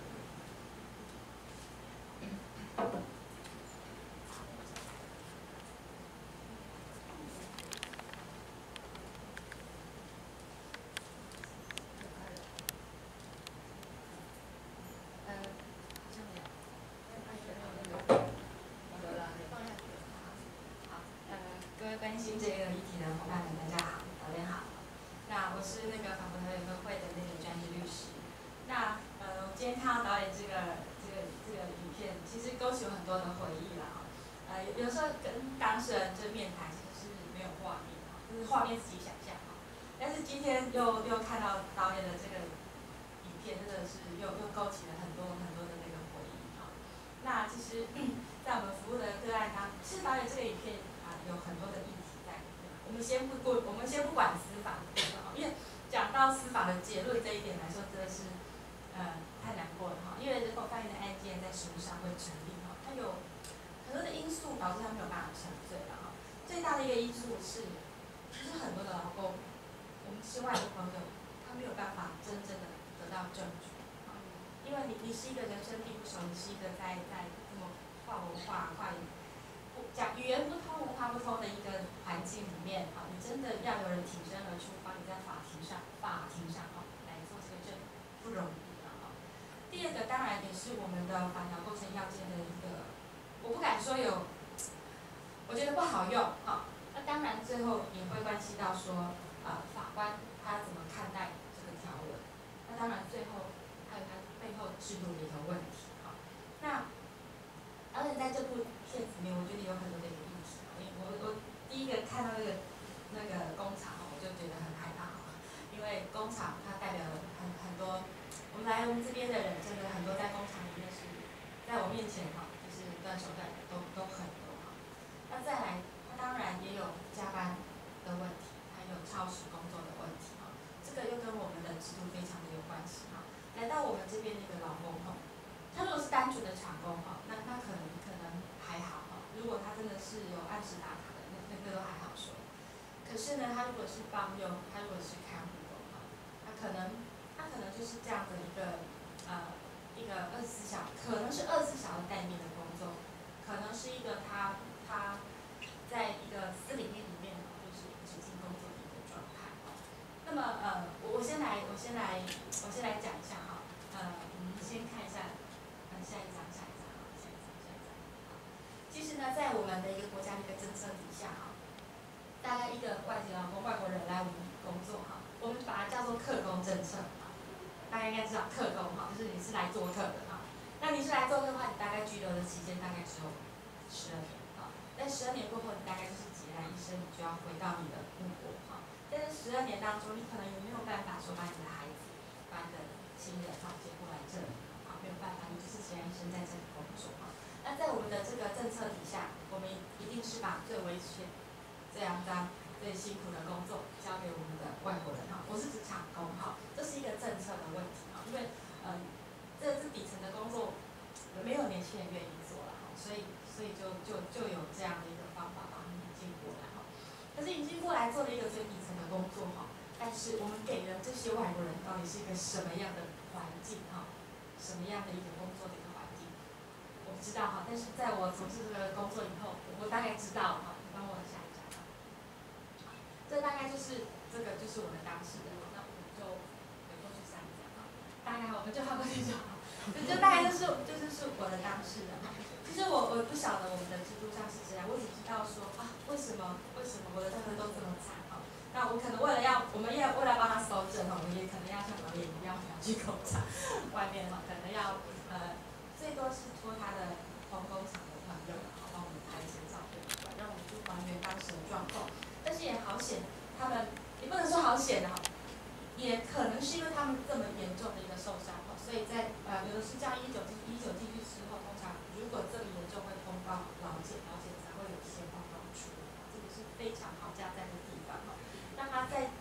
关心这个议题的伙伴们，大家好，早点好。那我是那个法国台北分会的那个专业律师。那呃，今天看到导演这个这个这个影片，其实勾起我很多的回忆了啊。呃，有时候跟当事人正面谈，其实是没有画面啊，就是画面自己想象啊。但是今天又又看到导演的这个影片，真的是又又勾起了很多很多的那个回忆啊。那其实，在我们服务的个案当，其实导演这个影片。有很多的议题在里面。我们先不过，我们先不管司法的部分哈，因为讲到司法的结论这一点来说，真的是呃太难过了哈。因为人口贩运的案件在实务上会成立哈，它有很多的因素导致它没有办法成罪了哈。最大的一个因素是，其实很多的劳工，我们之外的朋友，他没有办法真正的得到证据啊，因为你你是一个人生地不熟，你是一个在在这么跨文化跨。讲语言不通、文化不通的一个环境里面，啊，你真的要有人挺身而出，帮你在法庭上、法庭上啊来做这个证，不容易啊。第二个当然也是我们的法条构成要件的一个，我不敢说有，我觉得不好用啊。那当然最后也会关系到说，啊，法官他怎么看待这个条文。那当然最后还有他背后制度的一个问题啊。那而且在这部片子里面，我觉得有很多的一个议题。因为我我第一个看到那个那个工厂，我就觉得很害怕，因为工厂它代表了很很多，我们来我们这边的人，真的很多在工厂里面是，在我面前哈，就是断手断脚都都很多哈。那再来，它当然也有加班的问题，还有超时工作的问题哈。这个又跟我们的制度非常的有关系哈。来到我们这边的一个劳工哈。他如果是单纯的厂工哈，那那可能可能还好哈。如果他真的是有按时打卡的，那那个都还好说。可是呢，他如果是帮佣，他如果是看护工哈，他可能他可能就是这样的一个呃一个二十四小，可能是二十四小时待命的工作，可能是一个他他在一个私领域里面就是指定工作的一个状态哈。那么呃，我我先来我先来我先来讲一下哈，呃，我们先看一下。下一张，下一张，下一张，下一张。其实呢，在我们的一个国家的一个政策底下哈，大概一个外籍劳工、外国人来我们工作哈，我们把它叫做客工政策哈。大家应该知道客工哈，就是你是来做客的哈。那你是来做客的话，你大概居留的期间大概只有十二年哈。在十二年过后，你大概就是孑然一身，你就要回到你的母国哈。在这十二年当中，你可能也没有办法说把你的孩子、把你的亲人哈接过来这里。没有办法，你就是孑然一身在这里工作哈。那在我们的这个政策底下，我们一定是把最危险、最肮脏、最辛苦的工作交给我们的外国人哈。我是指厂工哈，这是一个政策的问题哈。因为嗯，这是底层的工作，没有年轻人愿意做了哈，所以所以就就就有这样的一个方法把他们引进过来哈。可是引进过来做了一个最底层的工作哈，但是我们给了这些外国人到底是一个什么样的环境哈？什么样的一个工作的一个环境，我不知道哈。但是在我从事这个工作以后，我大概知道哈。你帮我想一想哈。这大概就是这个就是我们当事人，那我们就回过去上一讲哈。大概我们就换过去就好。就大概就是就是是我的当事人哈。其实我我不晓得我们的制度上是这样，我只知道说啊，为什么为什么我的当事人都这么惨哈？那我可能为了要，我们也为了帮他搜证哈，我们也可能要像导演一样，我们要去工厂外面哈，可能要呃最多是托他的同工厂的朋友，好帮我们拍一些照片，让我们去还原当时的状况。但是也好险，他们也不能说好险的哈，也可能是因为他们这么严重的一个受伤哈，所以在呃有的是叫一九进一九进去之后，通常如果这么严重会通报劳检，劳检才会有一些报告出来，这个是非常好加在的地方哈。那他在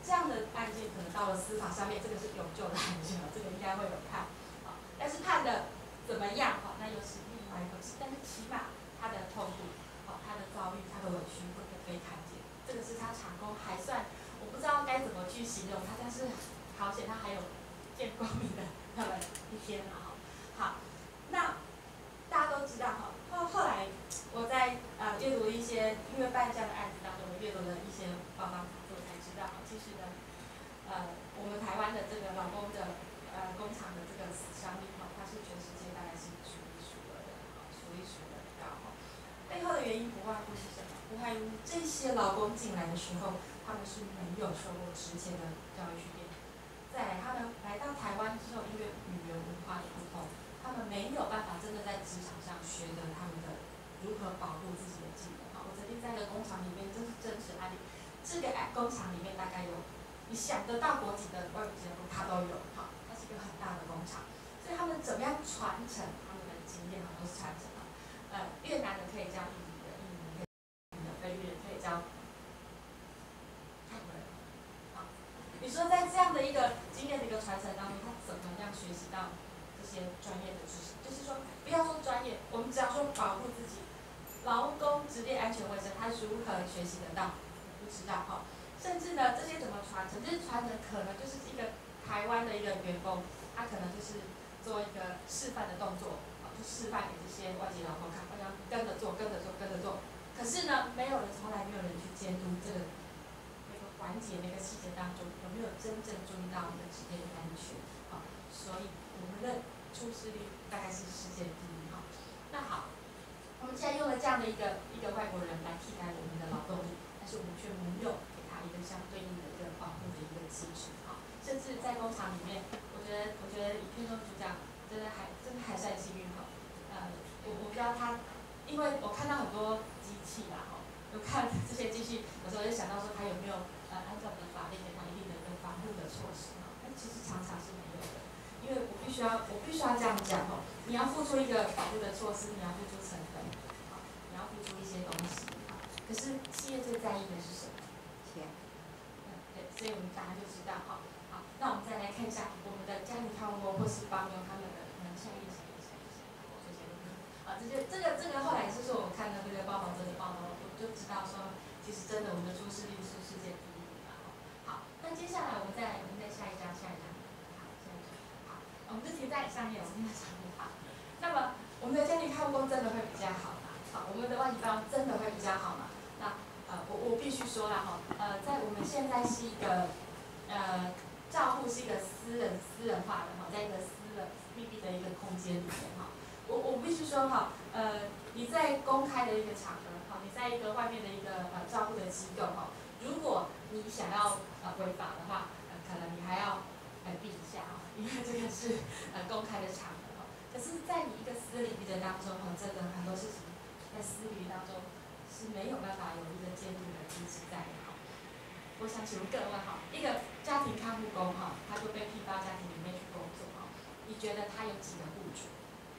这样的案件可能到了司法上面，这个是永久的案件了，这个应该会有判，啊，但是判的怎么样，哈，那又是另外一回事。但是起码他的痛苦，好，他的遭遇，他的委屈，这个被看见，这个是他厂工还算，我不知道该怎么去形容他，但是好险他还有见光明的那么一天啊，好，那大家都知道哈，后后来我在呃阅读一些因为办这样的案子当中，我阅读了一些报道，我才知道，其实呢，呃，我们台湾的这个劳工的呃工厂的这个死伤率哈，它是全世界大概是数一数二的，数一数二的高哈。背后的原因不外乎是什么？不外乎这些劳工进来的时候，他们是没有受过之前的教育训练。再来，他们来到台湾之后，因为语言文化的不同，他们没有办法真的在职场上学得他们的如何保护自己的技能。我曾经在一个工厂里面，这是真实案例。这个工厂里面大概有你想得到国籍的外国籍的工，它都有，哈，它是一个很大的工厂。所以他们怎么样传承他们的经验，哈，都是传承的。呃，越南人可以教印尼的，印尼人可以教的，菲律宾人可以教泰国人。好，你说在这样的一个经验的一个传承当中，他怎么样学习到这些专业的知识？就是说，不要说专业，我们只要说保护自己，劳工职业安全卫生，他如何学习得到？不知道哈。甚至呢，这些怎么传承？这些传承可能就是一个台湾的一个员工，他可能就是做一个示范的动作，啊，就示范给这些外籍劳工看，大家跟着做，跟着做，跟着做。可是呢，没有人，从来没有人去监督这个那个环节、那个细节当中有没有真正注意到你的职业的安全，啊，所以我们的出事率大概是世界第一哈。那好，我们现在用了这样的一个一个外国人来替代我们的劳动力，但是我们却没有给他一个相对应的一个保护的一个机制哈。甚至在工厂里面，我觉得我觉得影片中组长真的还真的还算幸运哈。呃，我我不知道他，因为我看到很多机器啦哈，我看这些机器，有时候就想到说他有没有呃按照我们的法令给他一定的一个防护的措施哈，但其实常常是没有的。因为我必须要，我必须要这样讲哦，你要付出一个保护的措施，你要付出成本，好，你要付出一些东西，好，可是企业最在意的是什么？钱。嗯，对，所以我们大家就知道哈，好，那我们再来看一下我们的家庭看护或是帮佣他们的嗯下一页，下一页，下一页，这些啊，这些这个这个后来就是我看到这个报道者的报道，我就知道说，其实真的我们的出事率是世界第一嘛，好，那接下来我们再我们再下一张，下一张。我们就停在上面，我们在上面好。那么我们的家庭看护工真的会比较好嘛？好，我们的外籍帮真的会比较好嘛？那呃，我我必须说了哈，呃，在我们现在是一个呃照护是一个私人私人化的哈，在一个私人密闭的一个空间里面哈。我我必须说哈，呃，你在公开的一个场合哈，你在一个外面的一个呃照护的机构哈，如果你想要呃违法的话，呃，可能你还要呃避一下哈。因为这个是呃公开的场合哈，可是，在你一个私领域的当中哈，真的很多事情在私领域当中是没有办法有一个监督的机制在的哈。我想请问各位哈，一个家庭看护工哈，他就被批到家庭里面去工作哈，你觉得他有几个雇主？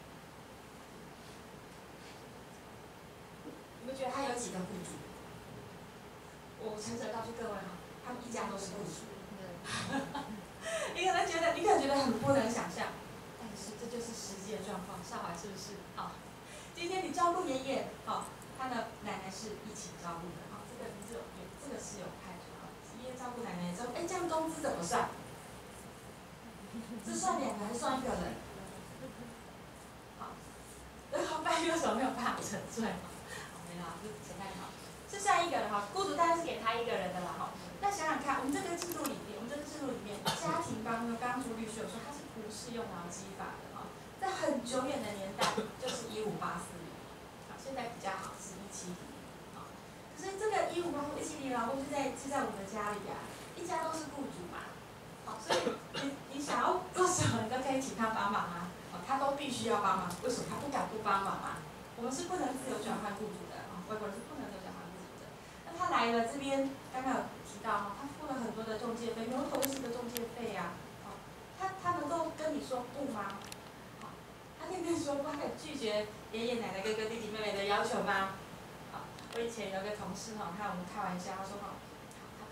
你们觉得他有几个雇主？我诚实告诉各位哈，他们一家都是雇主。你可能觉得，你可能觉得很不能想象，但是这就是实际的状况，少华是不是？好，今天你照顾爷爷，好，他的奶奶是一起照顾的，好，这个是有有这个是有派出，好，爷爷照顾奶奶之后，哎，这样工资怎么算？这算两个还是算一个人？好，然后拜月手没有办法沉醉，好，没啦，就简单好，是算一个人哈，雇主当然是给他一个人的啦哈。那想想看，我们这个制度里面，我们这个制度里面，家庭帮佣，刚刚朱律师有说它是不适用劳基法的哈，在很久远的年代就是一五八四年，好，现在比较好是一七零，好，可是这个一五八四、一七零劳工是在是在我们的家里啊，一家都是雇主嘛，好，所以你你想要做什么，你都可以请他帮忙啊，好，他都必须要帮忙，为什么他不敢不帮忙啊？我们是不能自由转换雇主的啊，外国人是不能自由转换雇主的，那他来了这边，刚刚有提到哈，他付了很多的中介费，牛头就是个中介费呀，好，他他能够跟你说不吗？好，他天天说不，他拒绝爷爷奶奶、哥哥、弟弟、妹妹的要求吗？好，我以前有个同事哈，看我们开玩笑，他说哈，他带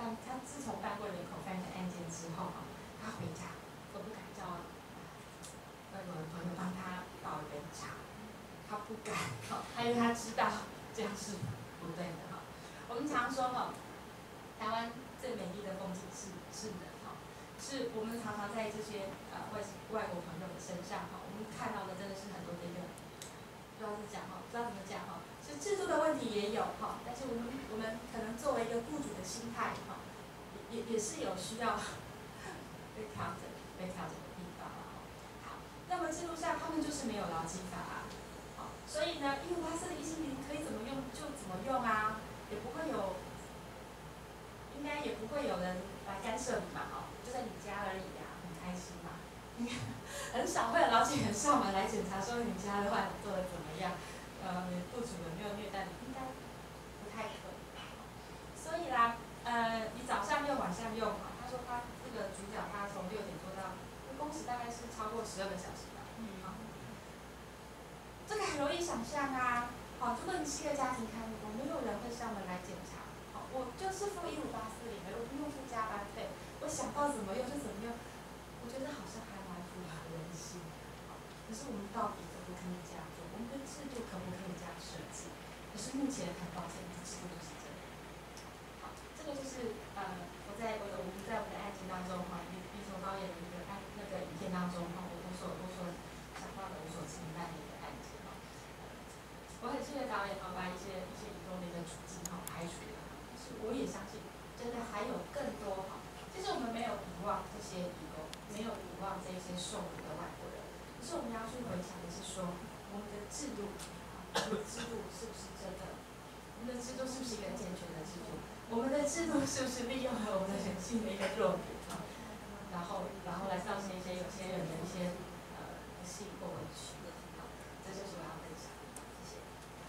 办他自从办过人口贩的案件之后哈，他回家都不敢叫外国的朋友帮他倒一杯茶，他不敢哈，他因为他知道这样是不对的哈。我们常说哈，台湾最美丽的风景是是人哈，是我们常常在这些呃外外国朋友的身上哈，我们看到的真的是很多的一个，不知道是讲哈，不知道怎么讲哈。是制度的问题也有哈，但是我们我们可能作为一个雇主的心态哈，也也是有需要被调整、被调整的地方啊。好，那么制度上他们就是没有劳基法啊，好，所以呢，一五八四的一星零可以怎么用就怎么用啊，也不会有，应该也不会有人来干涉你嘛，哈，就在你家而已呀、啊，很开心嘛。很少会有劳检员上门来检查说你家的话你做的怎么样。呃，雇主有没有虐待你？应该不太可能。所以啦，呃，你早上用晚上用嘛？他说他这个主角他从六点多到，工时大概是超过十二个小时吧。嗯。好，这个很容易想象啊。好，如果你是一个家庭看护工，没有人会上门来检查。好，我就是付一五八四零的，我不用付加班费，我想到怎么用就怎么用。我觉得好像还蛮符合人心。好，可是我们到底可不可以这样做？我们的制度可不可以这样设计？可是目前很抱歉，制度就是这样。好，这个就是呃，我在我的我们在我们的案件当中哈，李李总导演的一个案那个影片当中哈，我我所我所想到的我所承担的一个案件哈。我很谢谢导演哈，把一些一些移工的一个处境哈排除了，但是我也相信真的还有更多哈。其实我们没有遗忘这些移工，没有遗忘这些受苦的外国人，可是我们要去回想的是说，我们的制度。我们的制度是不是真的？我们的制度是不是一个健全的制度？我们的制度是不是利用了我们的人性的一个弱点啊？然后，然后来造成一些有些人的一些呃不幸或委屈。好，这就是我要分享的，谢谢。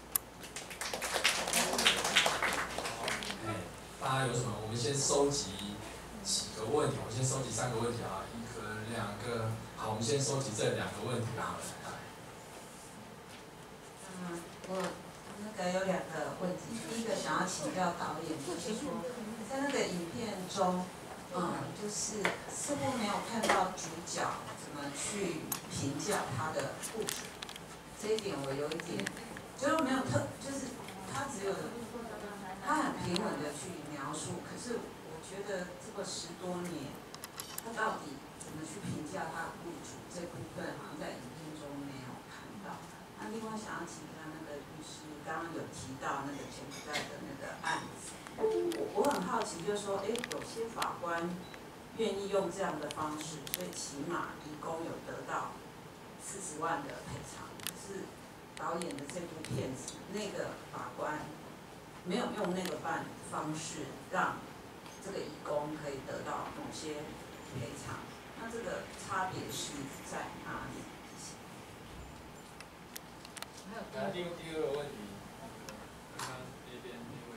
好，哎，大家有什么？我们先收集几个问题，我先收集三个问题啊，一个、两个。好，我们先收集这两个问题好了。 嗯，我那个有两个问题，第一个想要请教导演，就是说，在那个影片中，嗯，就是似乎没有看到主角怎么去评价他的雇主，这一点我有一点，就是没有特，就是他只有他很平稳的去描述，可是我觉得这个十多年，他到底怎么去评价他的雇主这部分，好像在影片中没有看到。那另外想要请教那个律师，刚刚有提到那个柬埔寨的那个案子，我我很好奇，就是说，哎，有些法官愿意用这样的方式，所以起码移工有得到四十万的赔偿。可是导演的这部片子，那个法官没有用那个办方式让这个移工可以得到某些赔偿，那这个差别是在哪里？ 来，第第二个问题，刚刚那边那位。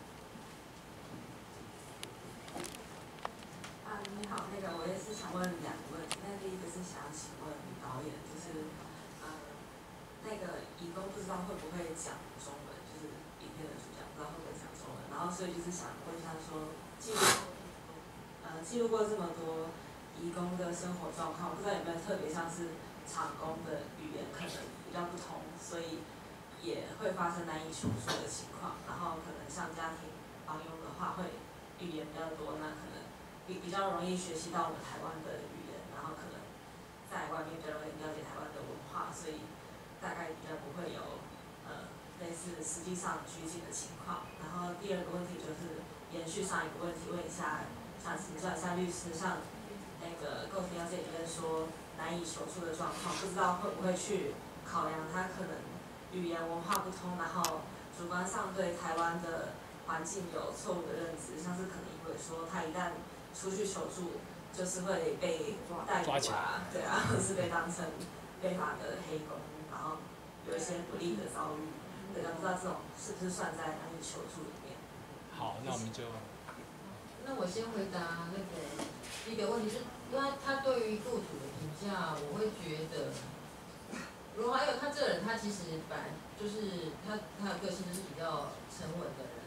啊，你好，那个我也是想问两个问题。那第一个是想请问导演，就是呃，那个移工不知道会不会讲中文，就是影片的主角不知道会不会讲中文，然后所以就是想问一下说，记录呃记录过这么多移工的生活状况，不知道有没有特别像是厂工的语言可能比较不同，所以也会发生难以求说的情况。然后可能像家庭帮佣的话，会语言比较多，那可能比比较容易学习到我们台湾的语言，然后可能在外面比较容易了解台湾的文化，所以大概比较不会有呃类似实际上拘谨的情况。然后第二个问题就是延续上一个问题，问一下，想请教一下律师，像那个构成要这里面说难以求助的状况，不知道会不会去考量他可能语言文化不通，然后主观上对台湾的环境有错误的认知，像是可能以为说他一旦出去求助，就是会被逮捕啊，对啊，或是被当成非法的黑工，然后有一些不利的遭遇，对啊，不知道这种是不是算在难以求助里面？ 好，那我们就。 那我先回答那个第一个问题是，因为他对于雇主的评价，我会觉得。如果还有他这个人，他其实本来就是他他的个性就是比较沉稳的人，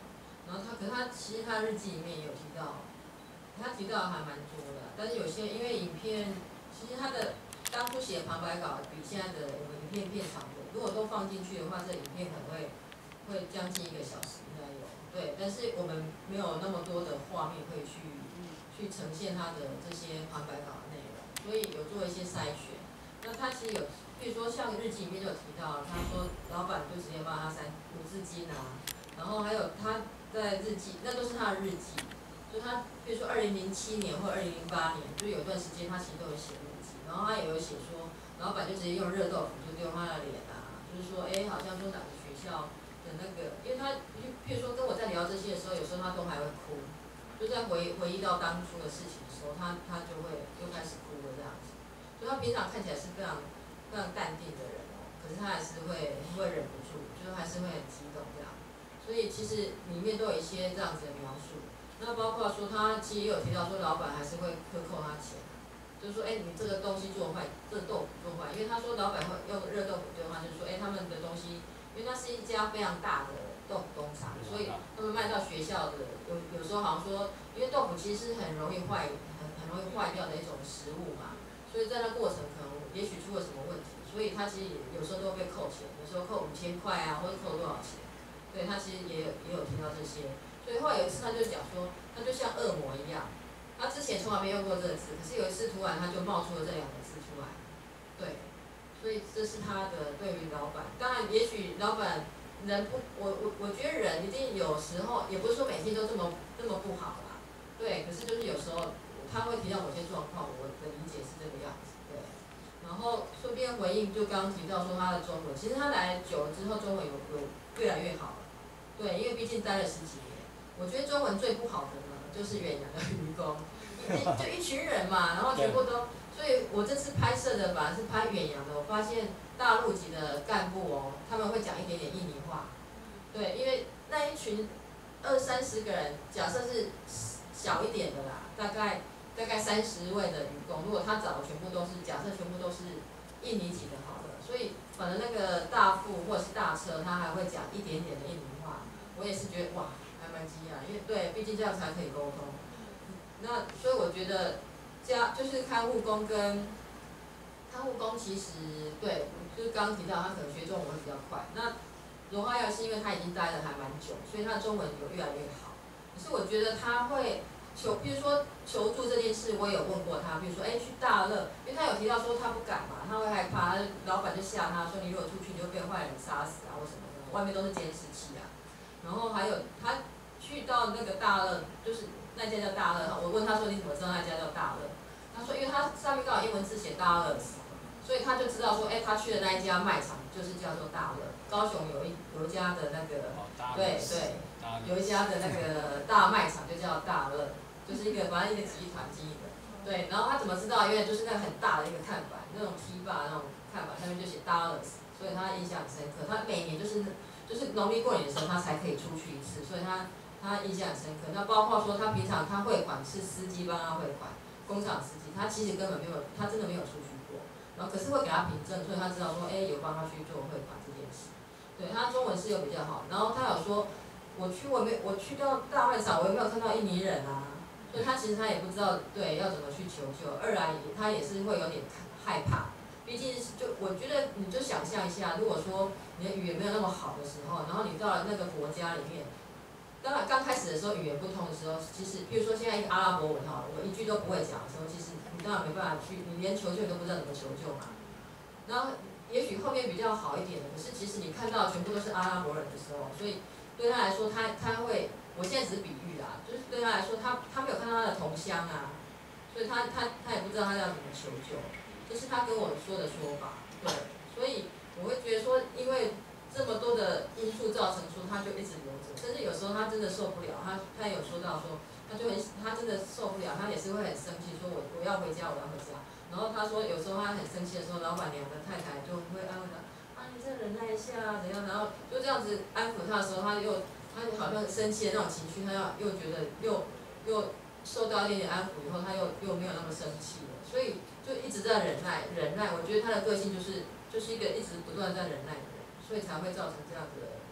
然后他，可是他其实他日记里面也有提到，他提到还蛮多的，但是有些因为影片，其实他的当初写旁白稿比现在的我们影片片长的，如果都放进去的话，这影片可能会会将近一个小时应该有，对，但是我们没有那么多的画面会去去呈现他的这些旁白稿的内容，所以有做一些筛选。那他其实有，比如说像日记里面就有提到，他说老板就直接骂他三五字经啊，然后还有他在日记，那都是他的日记，就他比如说二零零七年或二零零八年，就有段时间他其实都有写日记，然后他也有写说，老板就直接用热豆腐就丢他的脸啊，就是说，哎，好像说哪个学校的那个，因为他譬如说跟我在聊这些的时候，有时候他都还会哭，就在回回忆到当初的事情的时候，他他就会又开始哭了这样子。所以他平常看起来是非常非常淡定的人哦，可是他还是会会忍不住，就是还是会很激动这样。所以其实里面都有一些这样子的描述。那包括说他其实也有提到说，老板还是会克扣他钱，就是说，哎，你这个东西做坏，这个豆腐做坏，因为他说老板会用热豆腐丢他，就是说，哎，他们的东西，因为那是一家非常大的豆腐工厂，所以他们卖到学校的有有时候好像说，因为豆腐其实是很容易坏，很很容易坏掉的一种食物嘛。所以在那过程可能也许出了什么问题，所以他其实有时候都会被扣钱，有时候扣五千块啊，或者扣多少钱，对他其实也有也有听到这些。所以后来有一次他就讲说，他就像恶魔一样，他之前从来没用过这个字，可是有一次突然他就冒出了这两个字出来，对，所以这是他的对于老板。当然，也许老板人不，我我我觉得人一定有时候，也不是说每天都这么这么不好啦，对，可是就是有时候。他会提到某些状况，我的理解是这个样子，对。然后顺便回应，就刚刚提到说他的中文，其实他来久了之后，中文有有越来越好了，对，因为毕竟待了十几年。我觉得中文最不好的呢，就是远洋的渔工，就一群人嘛，然后全部都，所以我这次拍摄的反而是拍远洋的，我发现大陆籍的干部哦，他们会讲一点点印尼话，对，因为那一群二三十个人，假设是小一点的啦，大概。大概三十位的渔工，如果他找的全部都是，假设全部都是印尼籍的好了，所以反正那个大副或者是大车，他还会讲一点点的印尼话，我也是觉得哇，还蛮惊讶，因为对，毕竟这样才可以沟通。那所以我觉得，家就是看护工跟看护工其实对，就是刚刚提到他可能学中文会比较快。那罗浩耀是因为他已经待了还蛮久，所以他的中文有越来越好。可是我觉得他会。求，比如说求助这件事，我也有问过他，比如说，哎，去大乐，因为他有提到说他不敢嘛，他会害怕，老板就吓他说，你如果出去你就被坏人杀死啊或什么的，外面都是监视器啊。然后还有他去到那个大乐，就是那家叫大乐，我问他说你怎么知道那家叫大乐？他说因为他上面刚好英文字写大乐，所以他就知道说，哎，他去的那一家卖场就是叫做大乐。高雄有一有一家的那个，对对，有一家的那个大卖场就叫大乐。就是一个反正一个集团经营的，对，然后他怎么知道？因为就是那个很大的一个看板，那种 T 吧那种看板上面就写 dollars， 所以他印象很深刻。他每年就是就是农历过年的时候他才可以出去一次，所以他他印象很深刻。那包括说他平常他汇款是司机帮他汇款，工厂司机，他其实根本没有，他真的没有出去过。然后可是会给他凭证，所以他知道说，哎，有帮他去做汇款这件事。对，他中文是有比较好。然后他有说，我去我没我去到大卖场，我有没有看到印尼人啊？所以他其实他也不知道对要怎么去求救，二来他也是会有点害怕，毕竟就我觉得你就想象一下，如果说你的语言没有那么好的时候，然后你到了那个国家里面，当然刚开始的时候语言不通的时候，其实比如说现在一个阿拉伯文哈，我一句都不会讲的时候，其实你当然没办法去，你连求救你都不知道怎么求救嘛。然后也许后面比较好一点的，可是其实你看到全部都是阿拉伯人的时候，所以对他来说他他会。我现在只是比喻啦，就是对他来说，他他没有看到他的同乡啊，所以他他他也不知道他要怎么求救，这是他跟我说的说法，对，所以我会觉得说，因为这么多的因素造成出，他就一直留着，甚至有时候他真的受不了，他他有说到说，他就很他真的受不了，他也是会很生气，说我我要回家，我要回家，然后他说有时候他很生气的时候，老板娘的太太就会安慰他，啊你再忍耐一下啊怎样，然后就这样子安抚他的时候，他又。他好像生气的那种情绪，他要又觉得又又受到一点点安抚以后，他又又没有那么生气了，所以就一直在忍耐忍耐。我觉得他的个性就是就是一个一直不断在忍耐的人，所以才会造成这样子的，就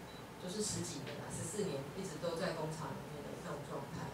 都是十几年了，十四年一直都在工厂里面的那种状态。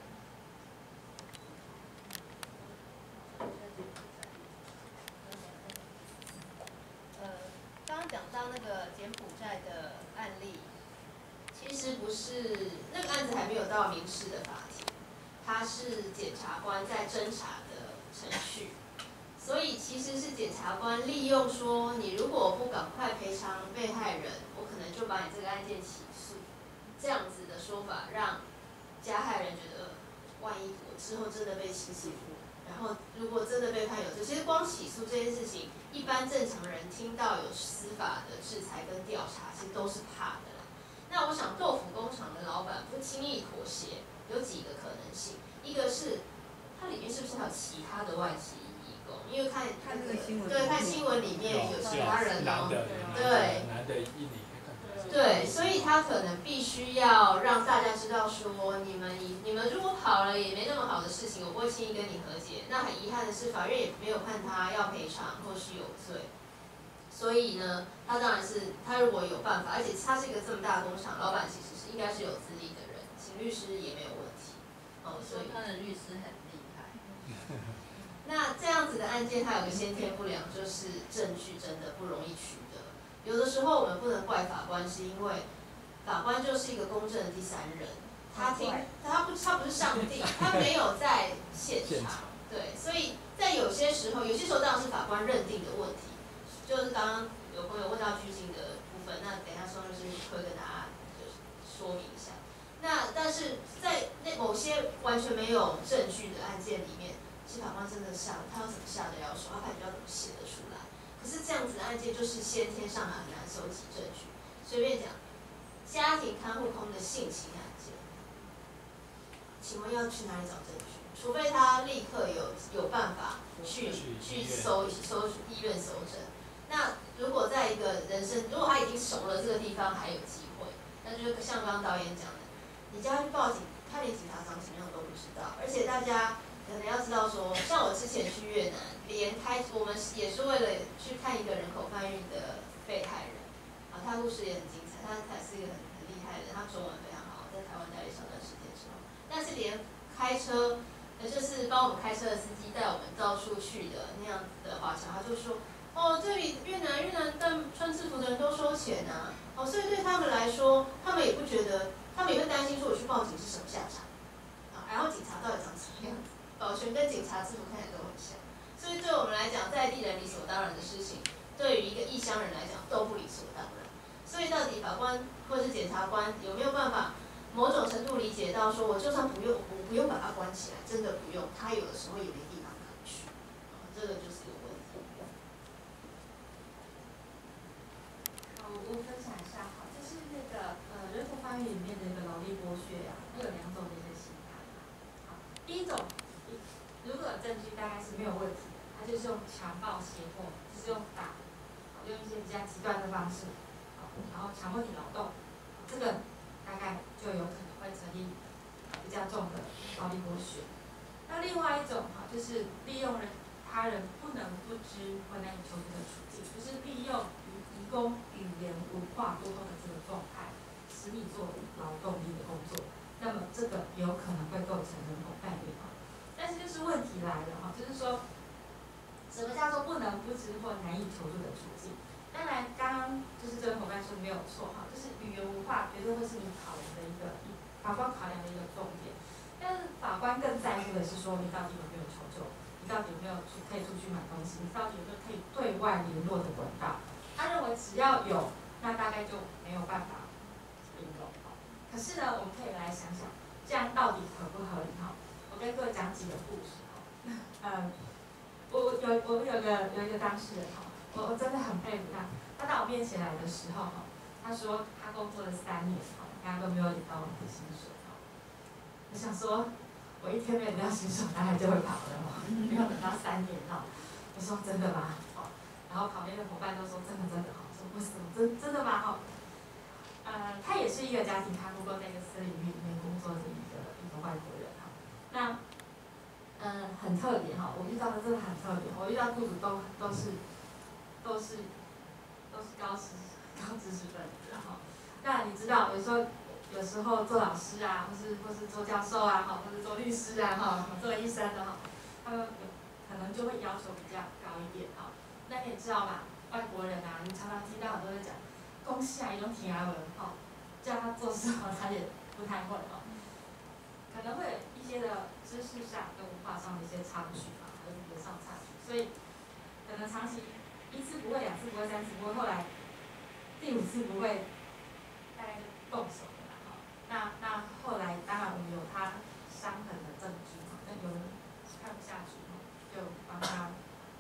呃，刚刚讲到那个柬埔寨的案例，其实不是那个案子还没有到民事的法庭，它是检察官在侦查的程序。所以其实是检察官利用说，你如果不赶快赔偿被害人，我可能就把你这个案件起诉，这样子的说法，让加害人觉得，万一我之后真的被起诉，然后如果真的被判有罪，其实光起诉这件事情，一般正常人听到有司法的制裁跟调查，其实都是怕的啦。那我想豆腐工厂的老板不轻易妥协，有几个可能性，一个是它里面是不是还有其他的外籍？因为看看那个新闻， 对，看新闻里面有其他人哦， 对，男的印尼， 对，所以他可能必须要让大家知道说，你们你们如果跑了也没那么好的事情，我不会轻易跟你和解。那很遗憾的是，法院也没有判他要赔偿或是有罪，所以呢，他当然是他如果有办法，而且他是一个这么大的工厂，老板其实是应该是有资历的人，请律师也没有问题。哦，所以他的律师很厉害。 那这样子的案件，它有个先天不良，就是证据真的不容易取得。有的时候我们不能怪法官，是因为法官就是一个公正的第三人，他听他不他不是上帝，他没有在现场。对，所以在有些时候，有些时候当然是法官认定的问题。就是刚刚有朋友问到拘禁的部分，那等一下宋律师会跟大家说明一下。那但是在那某些完全没有证据的案件里面。其实法官真的下，他要怎么下的要手，他判决要怎么写得出来。可是这样子的案件就是先天上很难收集证据。随便讲，家庭看护工的性侵案件，请问要去哪里找证据？除非他立刻有有办法去去搜搜医院搜证。那如果在一个人生，如果他已经熟了这个地方，还有机会。那就像刚刚导演讲的，你叫他去报警，他连警察长什么样都不知道，而且大家。可能要知道说，像我之前去越南，连开我们也是为了去看一个人口贩运的被害人，啊，他的故事也很精彩，他他是一个很很厉害的人，他中文非常好，在台湾待了一小段时间之后，但是连开车，呃，就是帮我们开车的司机带我们到处去的那样子的华侨，他就说，哦，这里越南越南但穿制服的人都收钱啊，哦，所以对他们来说，他们也不觉得，他们也会担心说我去报警是什么下场，啊，然后警察到底长什么样子？保全跟警察制服看起来都很像，所以对我们来讲，在地人理所当然的事情，对于一个异乡人来讲都不理所当然。所以到底法官或者是检察官有没有办法某种程度理解到，说我就算不用，我不用把它关起来，真的不用，他有的时候也没地方可去，啊，这个就是一个问题。 好，我分享一下哈，就是那个呃人口贩运里面的一个劳力剥削呀、啊，它有两种的一个形态嘛。好，第一种。如果证据大概是没有问题的，他就是用强暴胁迫，就是用打，用一些比较极端的方式，然后强迫你劳动，这个大概就有可能会成立比较重的劳力剥削。那另外一种哈，就是利用人他人不能不知或难以求助的处境，就是利用移工语言文化沟通的这个状态，使你做劳动力的工作，那么这个有可能会构成人口贩运。但是就是问题来了哈，就是说，什么叫做不能不知或难以求助的处境？当然，刚刚就是这位伙伴说没有错哈，就是语言文化绝对会是你考量的一个法官考量的一个重点。但是法官更在乎的是说，你到底有没有求救，你到底有没有出可以出去买东西，你到底有没有可以对外联络的管道？他认为只要有，那大概就没有办法bingo。可是呢，我们可以来想想，这样到底合不合理哈？我跟各位讲几个故事哈，呃，我我有我有个有一个当事人哈，我我真的很佩服他。他到我面前来的时候哈，他说他工作了三年哈，大家都没有领到我的薪水哈。我想说，我一天没有领到薪水，大概就会跑了哈，没有等到三年哈。我说真的吗？哦，然后旁边的伙伴都说真的真的哈，说为什么真真的吗？哈，呃，他也是一个家庭看护工，在一个私领域里面工作的一个一个外国人。那，嗯，很特别哈，我遇到的真的很特别，我遇到雇主都都是，都是，都是高知高知识分子哈， 那你知道，有时候有时候做老师啊，或是或是做教授啊，哈，或是做律师啊，哈，做医生的哈，他们可能就会要求比较高一点哈。那你也知道嘛，外国人啊，你常常听到很多人讲，恭喜啊，一种听文哈，叫他做什么他也不太会哈，可能会有一些的知识上跟文化上的一些差距嘛，和语言上差距，所以可能长期一次不会，两次不会，三次不会，后来第五次不会，大概就动手了啦哈。那那后来当然我们有他伤痕的证据嘛，那有人看不下去哈，就帮他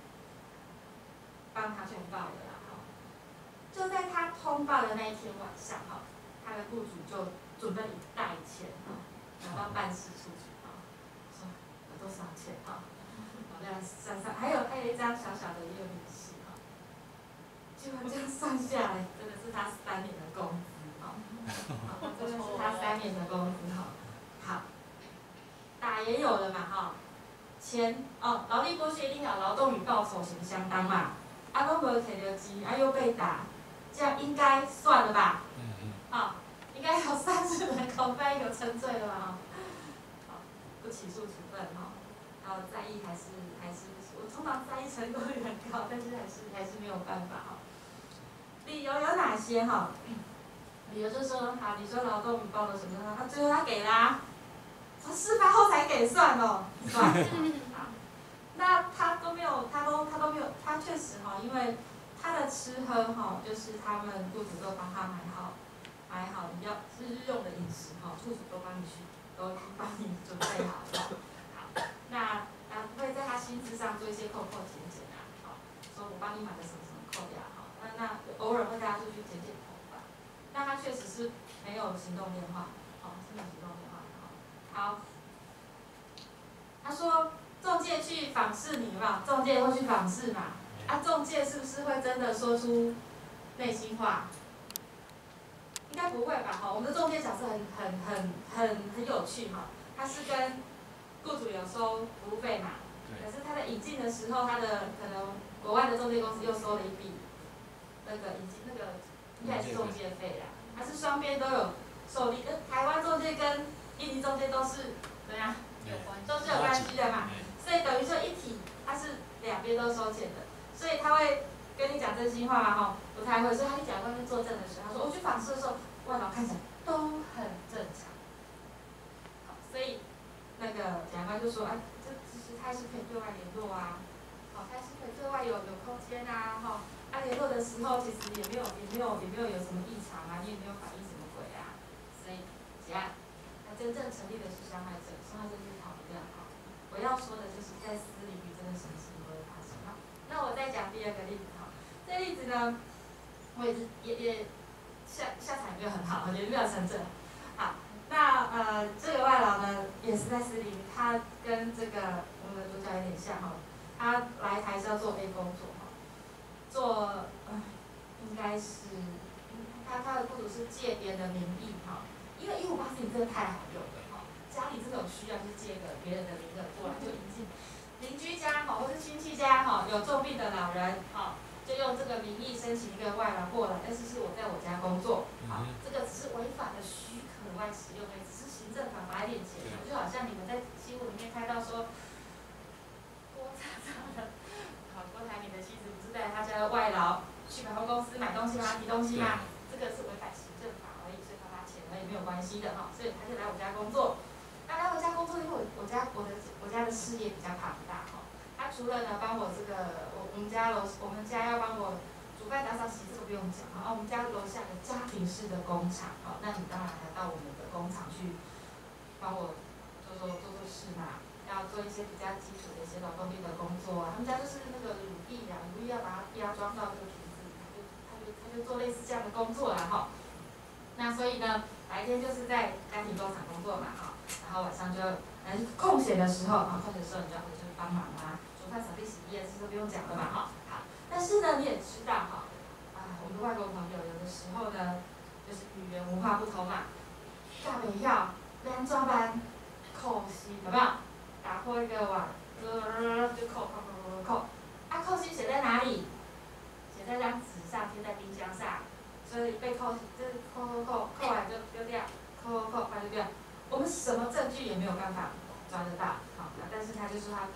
帮他通报了啦哈。就在他通报的那一天晚上哈，他的雇主就准备一袋钱哈，拿到办事处去哈，说有多少钱哈，好这样算算，还有还有一张小小的一个明细哈，结果这样算下来，真的是他三年的工资哈，真的是他三年的工资哈。好，打也有了嘛哈，钱哦，劳力剥削一定要劳动与报酬成相当嘛，啊都没摕到钱，啊又被打，这样应该算了吧？啊，应该有三次人口被有称罪了吧？哈，好，不起诉处分哈，然后在意还是还是，我通常在意程度也很高，但是还是还是没有办法哈。理由有哪些哈？理由就是说，好，你说劳动与报酬什么的，他最后他给啦、啊，他事发后才给算哦，算。好，那他都没有，他都他都没有，他确实哈，因为他的吃喝哈，就是他们雇主都帮他买好，买好你要日用的饮食哈，雇主都帮你去，都帮你准备好了。好，那啊会在他薪资上做一些扣扣减减啊，好，说我帮你买的什么什么扣掉哈，那那偶尔会带他出去剪剪头发，那他确实是没有行动电话，哦，是没有行动电话的哈。好，他说中介去访视你有没有？中介会去访视嘛？啊，中介是不是会真的说出内心话？应该不会吧？哈，我们的中介角色很很很很很有趣哈，他是跟雇主有收服务费嘛，可是他在引进的时候，他的可能国外的中介公司又收了一笔那个引进那个应该也是中介费啦，他是双边都有受益，跟台湾中介跟印尼中介都是怎样？ 有关系， 都是有关系的嘛，所以等于说一体它是两边都收钱的，所以他会跟你讲真心话嘛哈，不太会，所以他去检察官去作证的时候，他说我去访视的时候，外劳看起来都很正常，好，所以那个检察官就说，哎、啊，这其实他是可以对外联络啊，好，他是可以对外有有空间啊，哈，啊联络的时候其实也没有也没有也没有有什么异常啊，你也没有反映什么鬼啊，所以怎样？他真正成立的是伤害罪，伤害罪是逃不掉哈。我要说的就是在私领域真的什么事情都会发生哈。那我再讲第二个例子哈，这个例子呢，我也是也也下下场也没有很好，也没有成正。好，那呃这个外劳呢也是在私领域，他跟这个我们的主角有点像哈，他来台是要做 A 工作哈，做呃应该是他他的雇主是借别人的名义哈。因为一五八四零真的太好用了哈，家里真的有需要就借个别人的名额过来就引进，邻居家哈或是亲戚家哈有重病的老人哈，就用这个名义申请一个外劳过来，但是是我在我家工作，好，这个只是违法的许可外使用，只是行政法罚一点钱，就好像你们在新闻里面看到说，郭叉叉的，好，郭台铭的妻子不是带他家的外劳去百货公司买东西吗？提东西吗？这个是违反行政法而已，所以他罚钱而已没有关系的哈，所以他就来我家工作。那来我家工作，因为我我家我的我家的事业比较庞大哈，他除了呢帮我这个我我们家楼我们家要帮我煮饭打扫洗，这个不用讲啊，我们家楼下有家庭式的工厂哈，那你当然还到我们的工厂去帮我做做做做事嘛，要做一些比较基础的一些劳动力的工作啊，他们家就是那个乳液啊，乳液要把它压装到这个瓶子里，他就他就他就做类似这样的工作啦哈。那所以呢，白天就是在家庭工厂工作嘛哈，然后晚上就呃空闲的时候啊，空闲的时候你就要回去帮忙啊，煮饭、扫地、洗衣，这些都不用讲了嘛哈。好，但是呢你也知道哈，啊我们的外国朋友有的时候呢，就是语言文化不同嘛，教袂晓，要安怎办？扣薪有没有？打破一个碗，呃就扣扣扣扣扣，啊扣薪写在哪里？写在张纸上，贴在冰箱上。所以被扣，就是扣扣扣，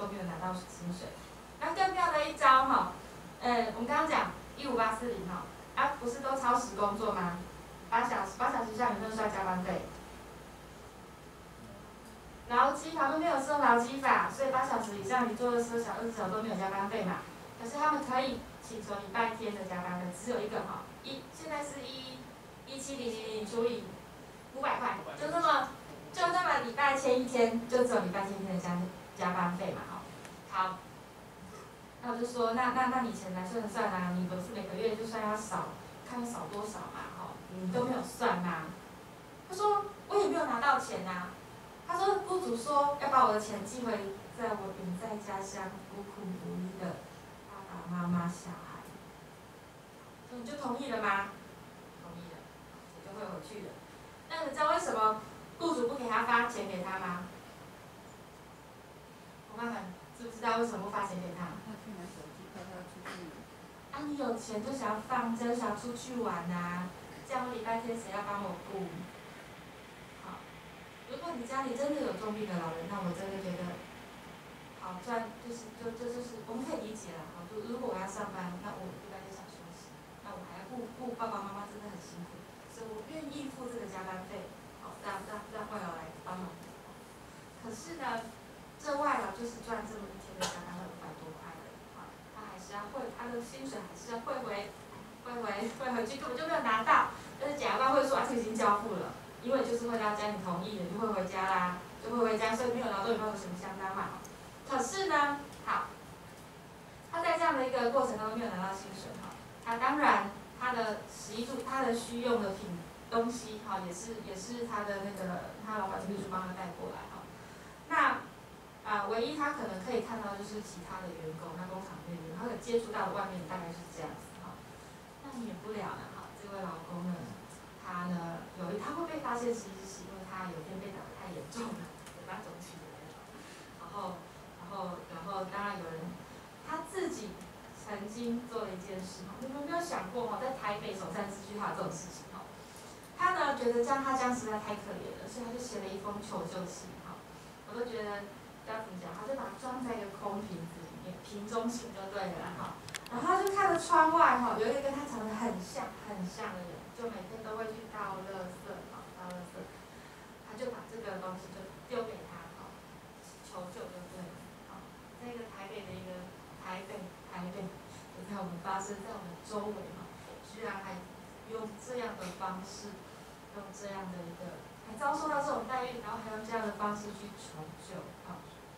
都没有拿到薪水。那更妙的一招哈，呃，我们刚刚讲一五八四零哈，啊不是都超时工作吗？八小时八小时以上有没有算加班费？劳基他们没有设劳基法，所以八小时以上你做了十小时、二十小时都没有加班费嘛。可是他们可以请求礼拜天的加班费，只有一个哈，一现在是一一七零零零除以五百块，就这么就那么礼拜前一天，就只有礼拜前一天的加加班费嘛哈。好，那我就说那那那你钱来算算啊，你不是每个月就算要少，看少多少嘛哈，你都没有算呐。他说我也没有拿到钱呐。他说雇主说要把我的钱寄回在我远在家乡孤苦无依的爸爸妈妈小孩，你就同意了吗？同意了，我就会回去了。那你知道为什么雇主不给他发钱给他吗？伙伴们知不知道为什么不发钱给他？ 他去买手机，他要出去。 啊，你有钱就想要放就想要出去玩呐、啊，这样我礼拜天谁要帮我顾？如果你家里真的有重病的老人，那我真的觉得，好赚就是就就就是我们可以理解了哈。如如果我要上班，那我一般就想休息，那我还要顾顾爸爸妈妈，真的很辛苦，所以我愿意付这个加班费，好让让让外劳来帮忙。可是呢，这外劳就是赚这么一天的加班费五百多块而已，哈，他还是要汇他的薪水还是要汇回汇回汇回去，根本就没有拿到，但是检察官会说啊，这已经交付了。因为就是会到家里同意了，就会回家啦，就会回家，所以没有劳动也没有什么相当嘛。可是呢，好，他在这样的一个过程当中没有拿到薪水哈，他当然他的食衣住他的需用的品东西哈，也是也是他的那个他老板秘书帮他带过来哈。那啊，唯一他可能可以看到就是其他的员工，他工厂里面他可接触到的外面大概是这样子哈。那免不了的哈，这位老公呢。他呢，有一他会被发现，其实是因为他有一天被打得太严重了，嘴巴肿起来了。然后，然后，然后，当然有人，他自己曾经做了一件事哈，你们有没有想过哈，在台北首善之区还有这种事情哈？他呢觉得这样他这样实在太可怜了，所以他就写了一封求救信哈。我都觉得要怎么讲，他就把它装在一个空瓶子里面，瓶中型就对了哈。然后他就看着窗外哈，有一个跟他长得很像很像的人。就每天都会去倒垃圾，哈，倒垃圾，他就把这个东西就丢给他，哈，求救就对了，好，在一个台北的一个台北台北，就在我们发生在我们周围嘛，居然还用这样的方式，用这样的一个，还遭受到这种待遇，然后还用这样的方式去求救，哈，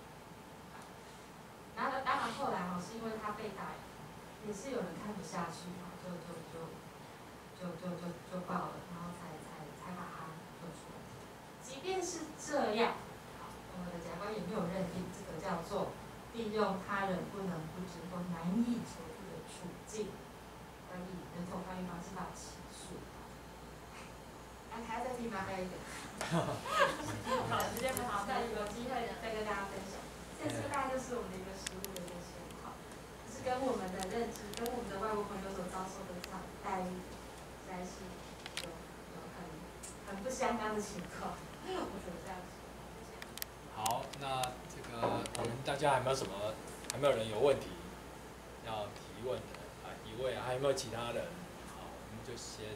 然后当然后来哈，是因为他被打，也是有人看不下去，哈，就就就。就就就就报了，然后才才才把它做出来。即便是这样，好，我们的检察官也没有认定这个叫做利用他人不能不知或难以求助的处境，而以人头干预方式把起诉。来，还要再听吗？还有一点。好，时间不好，再有机会再跟大家分享。这次大概就是我们的一个实务的一个情况，是跟我们的认知，跟我们的外国朋友所遭受的这样待遇。实在是有有很很不相干的情况，我只能这样说。 好，那这个我们大家还没有什么，还没有人有问题要提问的啊？一位，还有没有其他人？好，我们就先。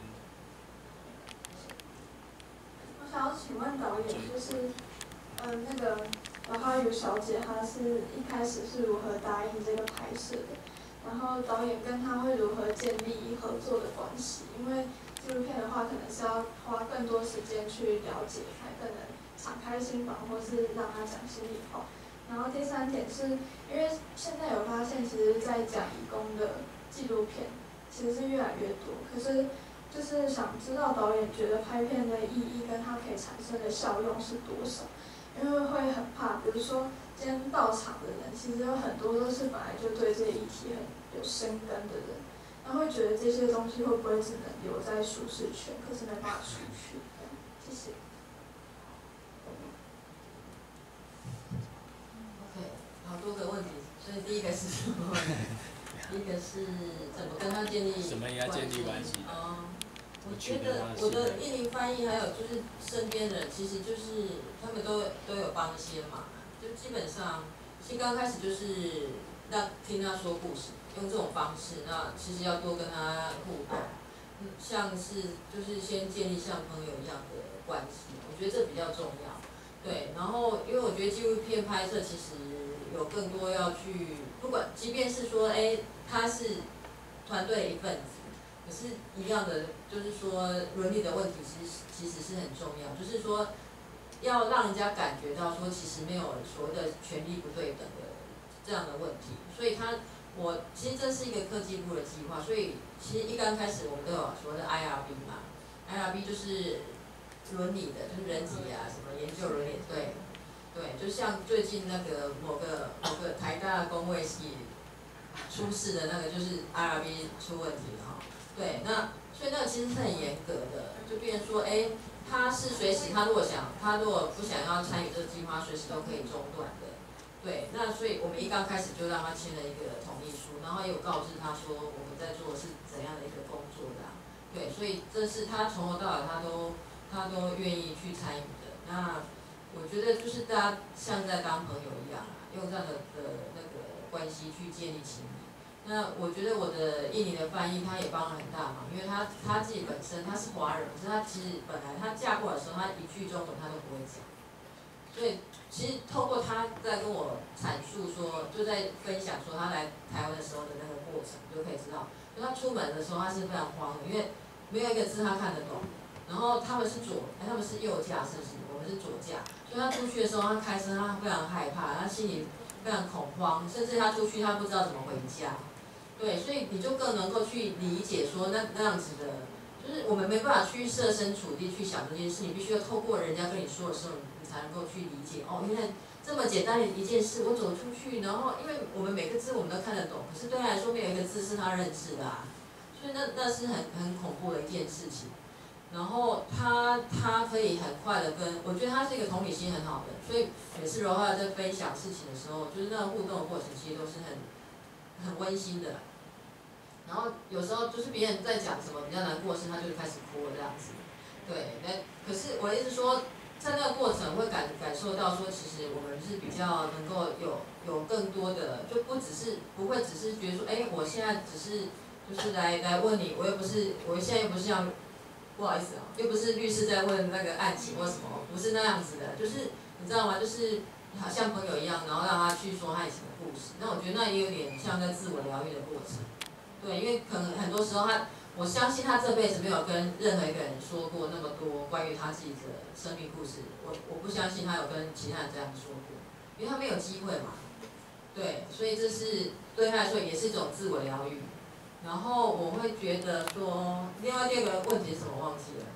我想要请问导演，就是，嗯、呃，那个老哈宇小姐，她是一开始是如何答应这个拍摄的？然后导演跟他会如何建立合作的关系？因为纪录片的话，可能是要花更多时间去了解，才更能敞开心房，或是让他讲心里话。然后第三点是，因为现在有发现，其实在讲义工的纪录片其实是越来越多。可是就是想知道导演觉得拍片的意义跟它可以产生的效用是多少？因为会很怕，比如说。今天到场的人，其实有很多都是本来就对这个议题很有深根的人，然后会觉得这些东西会不会只能留在舒适圈，可是没办法出去。谢谢。 OK， 好多个问题，所以第一个是什么？第一个是怎么跟他建立什么要建立关系？ 啊、嗯，我觉得我的印尼翻译还有就是身边的人，其实就是他们都都有帮一些忙。就基本上， 其实刚开始就是让听他说故事，用这种方式，那其实要多跟他互动，嗯，像是就是先建立像朋友一样的关系，我觉得这比较重要。对，然后因为我觉得纪录片拍摄其实有更多要去，不管即便是说，哎，他是团队一份子，可是一样的，就是说伦理的问题其实其实是很重要，就是说要让人家感觉到说，其实没有所谓的权力不对等的这样的问题，所以他我其实这是一个科技部的计划，所以其实一刚开始我们都有所谓的 I R B 嘛 ，I R B 就是伦理的，就是人体啊，什么研究伦理，对，对，就像最近那个某个某个台大工卫系出事的那个，就是 I R B 出问题了哈。对，那所以那个其实是很严格的，就变成说，哎，他是随时他如果想，他如果不想要参与这个计划，随时都可以中断的。对，那所以我们一刚开始就让他签了一个同意书，然后也有告知他说我们在做的是怎样的一个工作的、啊。对，所以这是他从头到尾他都他都愿意去参与的。那我觉得就是大家像在当朋友一样啊，用这样的的那个关系去建立情谊。那我觉得我的印尼的翻译他也帮了很大忙，因为他他自己本身他是华人，可是他其实本来他嫁过来的时候，他一句中文他都不会讲，所以其实透过他在跟我阐述说，就在分享说他来台湾的时候的那个过程，就可以知道，就他出门的时候他是非常慌的，因为没有一个字他看得懂。然后他们是左，他们是右驾，是不是？我们是左驾，所以他出去的时候，他开车他非常害怕，他心里非常恐慌，甚至他出去他不知道怎么回家。对，所以你就更能够去理解说那那样子的，就是我们没办法去设身处地去想这件事，你必须要透过人家跟你说的时候，你才能够去理解。哦，原来这么简单的一件事，我走出去，然后因为我们每个字我们都看得懂，可是对他来说没有一个字是他认识的啊，所以那那是很很恐怖的一件事情。然后他他可以很快的跟，我觉得他是一个同理心很好的，所以每次柔化在分享事情的时候，就是那个互动的过程，其实都是很很温馨的。然后有时候就是别人在讲什么比较难过的事，他就开始哭了这样子。对，那可是我的意思说，在那个过程会感感受到说，其实我们是比较能够有有更多的，就不只是不会只是觉得说，哎，我现在只是就是来来问你，我又不是我现在又不是要。不好意思啊，又不是律师在问那个案情或什么，不是那样子的，就是你知道吗？就是好像朋友一样，然后让他去说他以前的故事。那我觉得那也有点像在自我疗愈的过程。对，因为可能很多时候他，我相信他这辈子没有跟任何一个人说过那么多关于他自己的生命故事。我我不相信他有跟其他人这样说过，因为他没有机会嘛。对，所以这是对他来说也是一种自我疗愈。然后我会觉得说，另外第二个问题是什么忘记了？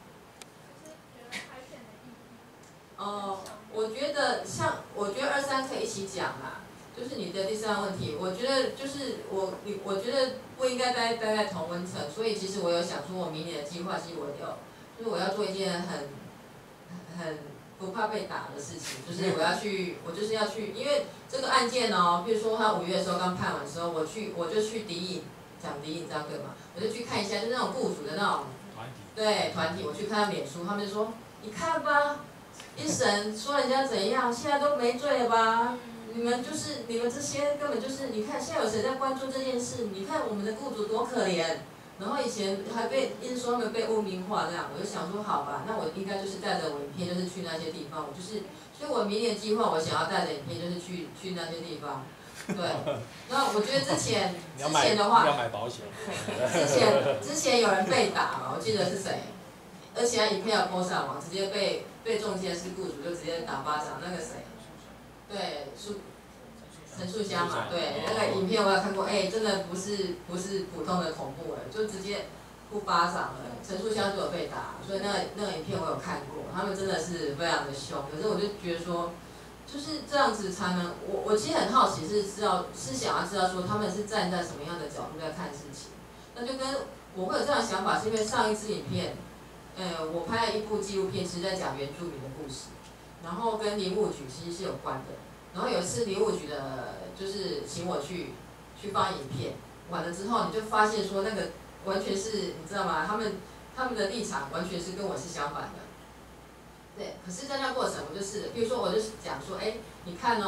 哦，我觉得像，我觉得二三可以一起讲啦。就是你的第三个问题，我觉得就是我，你我觉得不应该待待在同温层，所以其实我有想说，我明年的计划，其实我有，就是我要做一件很很不怕被打的事情，就是我要去，我就是要去，因为这个案件哦，比如说他五月的时候刚判完的时候，我去我就去敌营。讲敌营这样对吗？我就去看一下，就那种雇主的那种团体，对团体，我去看他脸书，他们就说，你看吧，一审说人家怎样，现在都没罪了吧？你们就是你们这些根本就是，你看现在有谁在关注这件事？你看我们的雇主多可怜，然后以前还被一直说他们被污名化这样，我就想说好吧，那我应该就是带着我影片，就是去那些地方，我就是，所以我明年计划我想要带着影片，就是去去那些地方。对，那我觉得之前之前的话， 要买保险。 之前之前有人被打了，我记得是谁，而且他影片要播上网，直接被被中箭是雇主就直接打巴掌，那个谁，对，苏陈树香嘛，对，那个影片我有看过，哎，真的不是不是普通的恐怖了，就直接呼巴掌了，陈树香就有被打，所以那个那个影片我有看过，他们真的是非常的凶，可是我就觉得说。就是这样子才能，我我其实很好奇是知道是想要知道说他们是站在什么样的角度在看事情，那就跟我会有这样的想法，是因为上一支影片，呃，我拍了一部纪录片，是在讲原住民的故事，然后跟林务局其实是有关的，然后有一次林务局的，就是请我去去放影片，完了之后你就发现说那个完全是你知道吗？他们他们的立场完全是跟我是相反的。对，可是在那过程我就是，比如说我就是讲说，哎，你看哦，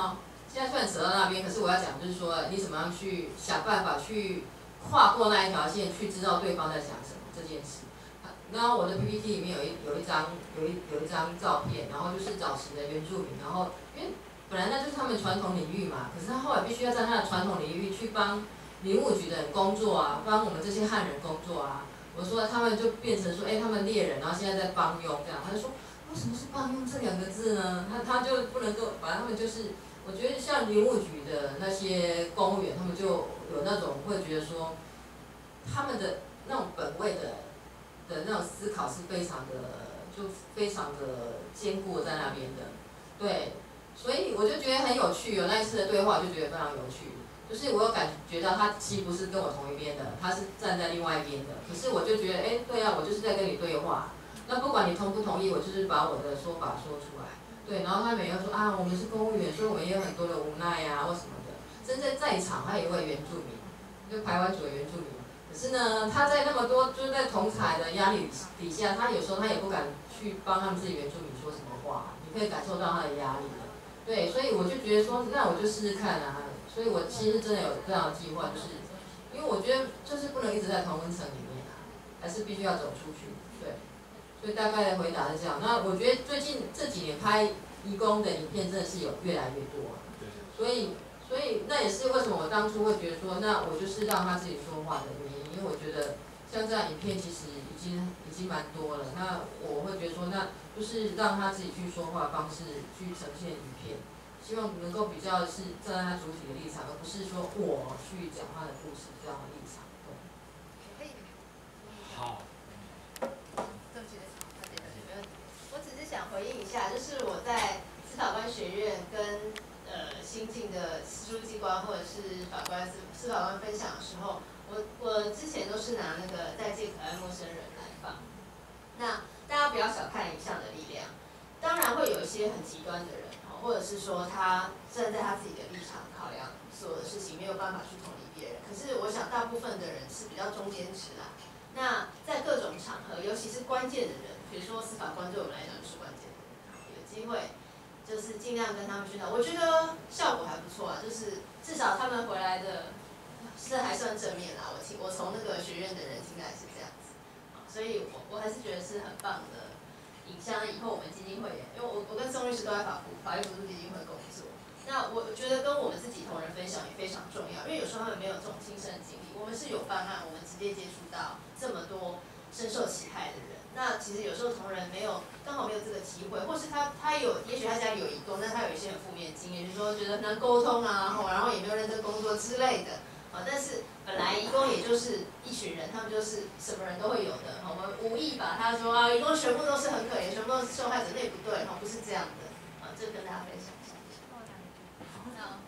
现在虽然扯到那边，可是我要讲就是说，你怎么样去想办法去跨过那一条线，去知道对方在想什么这件事。然后我的 P P T 里面有一有一张有一有一张照片，然后就是早期的原住民，然后因为本来那就是他们传统领域嘛，可是他后来必须要在他的传统领域去帮林务局的人工作啊，帮我们这些汉人工作啊。我说他们就变成说，哎、欸，他们猎人，然后现在在帮佣这样，他就说为什么是帮佣这两个字呢？他他就不能够，反正他们就是，我觉得像林务局的那些公务员，他们就有那种会觉得说，他们的那种本位的的那种思考是非常的，就非常的坚固在那边的，对，所以我就觉得很有趣，有那一次的对话就觉得非常有趣。就是我有感觉到他其实不是跟我同一边的，他是站在另外一边的。可是我就觉得，哎，对啊，我就是在跟你对话。那不管你同不同意，我就是把我的说法说出来。对，然后他每个说啊，我们是公务员，所以我们也有很多的无奈啊或什么的。真正在场还有一位原住民，就排湾族的原住民。可是呢，他在那么多就是在同侪的压力底下，他有时候他也不敢去帮他们自己原住民说什么话，你可以感受到他的压力的。对，所以我就觉得说，那我就试试看啊。所以我其实真的有这样的计划，就是因为我觉得就是不能一直在同温层里面啊，还是必须要走出去，对。所以大概的回答是这样。那我觉得最近这几年拍移工的影片真的是有越来越多、啊，所以所以那也是为什么我当初会觉得说，那我就是让他自己说话的原因，因为我觉得像这样影片其实已经已经蛮多了。那我会觉得说，那就是让他自己去说话的方式去呈现影片。希望能够比较是站在他主体的立场，而不是说我去讲他的故事这样的立场。 可以。 好。 对不起，对不起，没问题。我只是想回应一下，就是我在司法官学院跟呃新进的司法机关或者是法官司司法官分享的时候，我我之前都是拿那个再见可爱陌生人来放。那大家不要小看影像的力量，当然会有一些很极端的人。或者是说他站在他自己的立场考量所有的事情，没有办法去同理别人。可是我想大部分的人是比较中间值啦。那在各种场合，尤其是关键的人，比如说司法官对我们来讲就是关键的人，有机会就是尽量跟他们宣导。我觉得效果还不错啊，就是至少他们回来的是还算正面啦。我听我从那个学院的人听来是这样子，所以我我还是觉得是很棒的。影像以后我们基金会，因为我我跟宋律师都在法服法律辅助基金会工作，那我觉得跟我们自己同仁分享也非常重要，因为有时候他们没有这种亲身的经历，我们是有方案，我们直接接触到这么多深受其害的人，那其实有时候同仁没有刚好没有这个机会，或是他他有，也许他家里有移工，但他有一些很负面的经验，就是说觉得很难沟通啊，然后也没有认真工作之类的。啊，但是本来移工也就是一群人，他们就是什么人都会有的。我们无意把他说啊，移工全部都是很可怜，全部都是受害者，那也不对，哈，不是这样的。啊，这跟大家分享一下。 那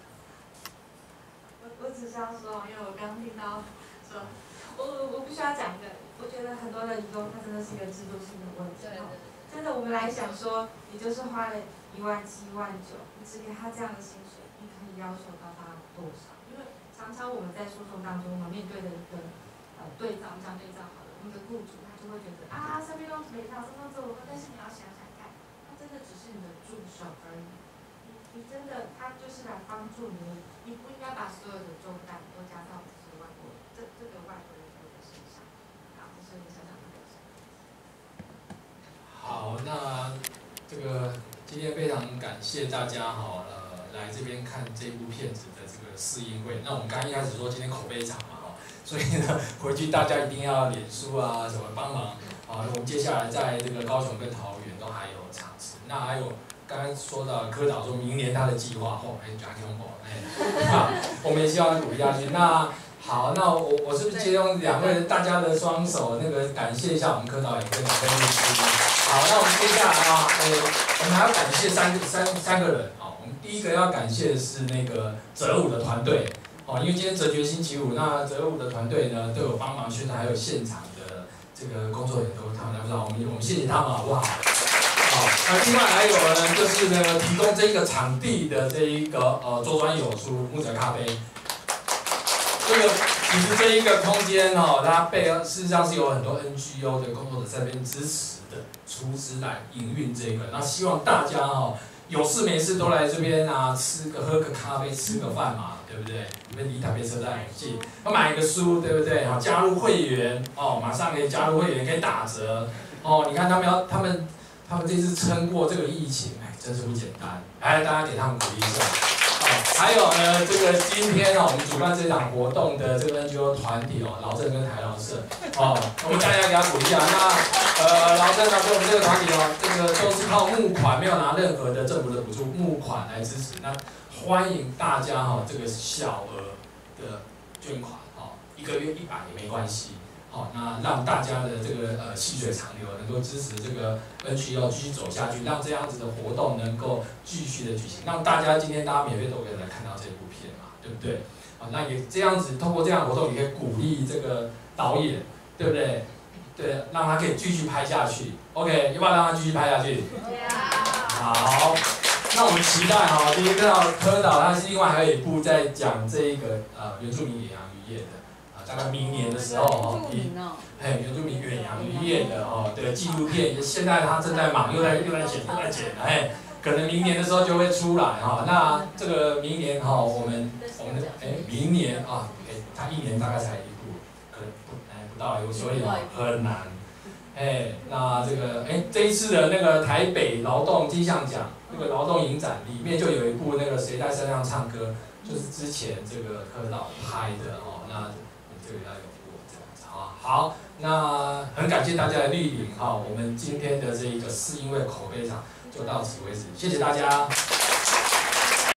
我我只是要说，因为我刚听到说，我我我必须要讲一个，我觉得很多的移工他真的是一个制度性的问题。对对。真的，我们来想说，你就是花了一万七、一万九，你只给他这样的薪水，你可以要求到他多少？常常我们在诉讼当中，我们面对的一个呃对照，我们讲对照好了，我们的雇主他就会觉得啊，身边都是没到，身边都有，但是你要想想看，他真的只是你的助手而已，你你真的他就是来帮助你，你不应该把所有的重担都加到这些外国这这个外国人的身上。好，这是我小小的分享。 好，那这个今天非常感谢大家哈，呃，来这边看这部片子的这个试映会。那我们刚刚一开始说今天口碑场嘛，哈，所以呢，回去大家一定要脸书啊什么帮忙啊。我们接下来在这个高雄跟桃园都还有场次，那还有刚刚说到柯导说明年他的计划，哦，哎，加强哦，哎，啊，我们也希望努力下去。那好，那我我是不是借用两位大家的双手，那个感谢一下我们柯导演跟两位律师。好，那我们接下来啊，呃，我们还要感谢三个三三个人啊。我们第一个要感谢的是那个哲武的团队，哦，因为今天哲学星期五，那哲武的团队呢都有帮忙宣传，还有现场的这个工作人员都他们来不到，我们我们谢谢他们好不好？好，那另外还有呢，就是呢提供这个场地的这一个呃周专有书木泽咖啡。这个其实这一个空间哦，它背后事实上是有很多 N G O 的工作者在那边支持的，出资来营运这个。那希望大家哦， 有事没事都来这边啊，吃个喝个咖啡，吃个饭嘛，对不对？你们离台北车站很近，要买一个书，对不对？好，加入会员哦，马上可以加入会员，可以打折哦。你看他们要，他们他们这次撑过这个疫情，哎，真是不简单。来，大家给他们鼓励一下。哦，还有呢，这个今天哦，我们主办这场活动的这个 N G O 团体哦，劳政跟台劳社哦，我们大家给他鼓励一下。那呃，劳政呢，跟我们这个团体哦，这个都是靠募款，没有拿任何的政府的补助，募款来支持。那欢迎大家哈、哦，这个小额的捐款哦，一个月一百也没关系。好，那让大家的这个呃细水长流，能够支持这个 N G O 继续走下去，让这样子的活动能够继续的举行，让大家今天大家免费都可以来看到这部片嘛，对不对？好，那也这样子，通过这样的活动，你可以鼓励这个导演，对不对？对，让他可以继续拍下去。OK， 要不要让他继续拍下去？好，那我们期待哈、哦，今天看到柯导，他是另外还有一部在讲这一个呃原住民远洋渔业的。大概明年的时候哦，哎，原住民远洋渔业的哦的纪录片，现在他正在忙，又在又在剪又在剪，哎，可能明年的时候就会出来哈、哦。那这个明年哈、哦，我们我们哎明年啊，哎，他一年大概才一部，可能不哎不到，所以哦很难。哎，那这个哎这一次的那个台北劳动金像奖那个劳动影展里面就有一部那个谁在山上唱歌，就是之前这个柯导拍的哦，那。这个要有过这样子啊，好，那很感谢大家的莅临哈，我们今天的这一个是因为口碑场就到此为止，谢谢大家。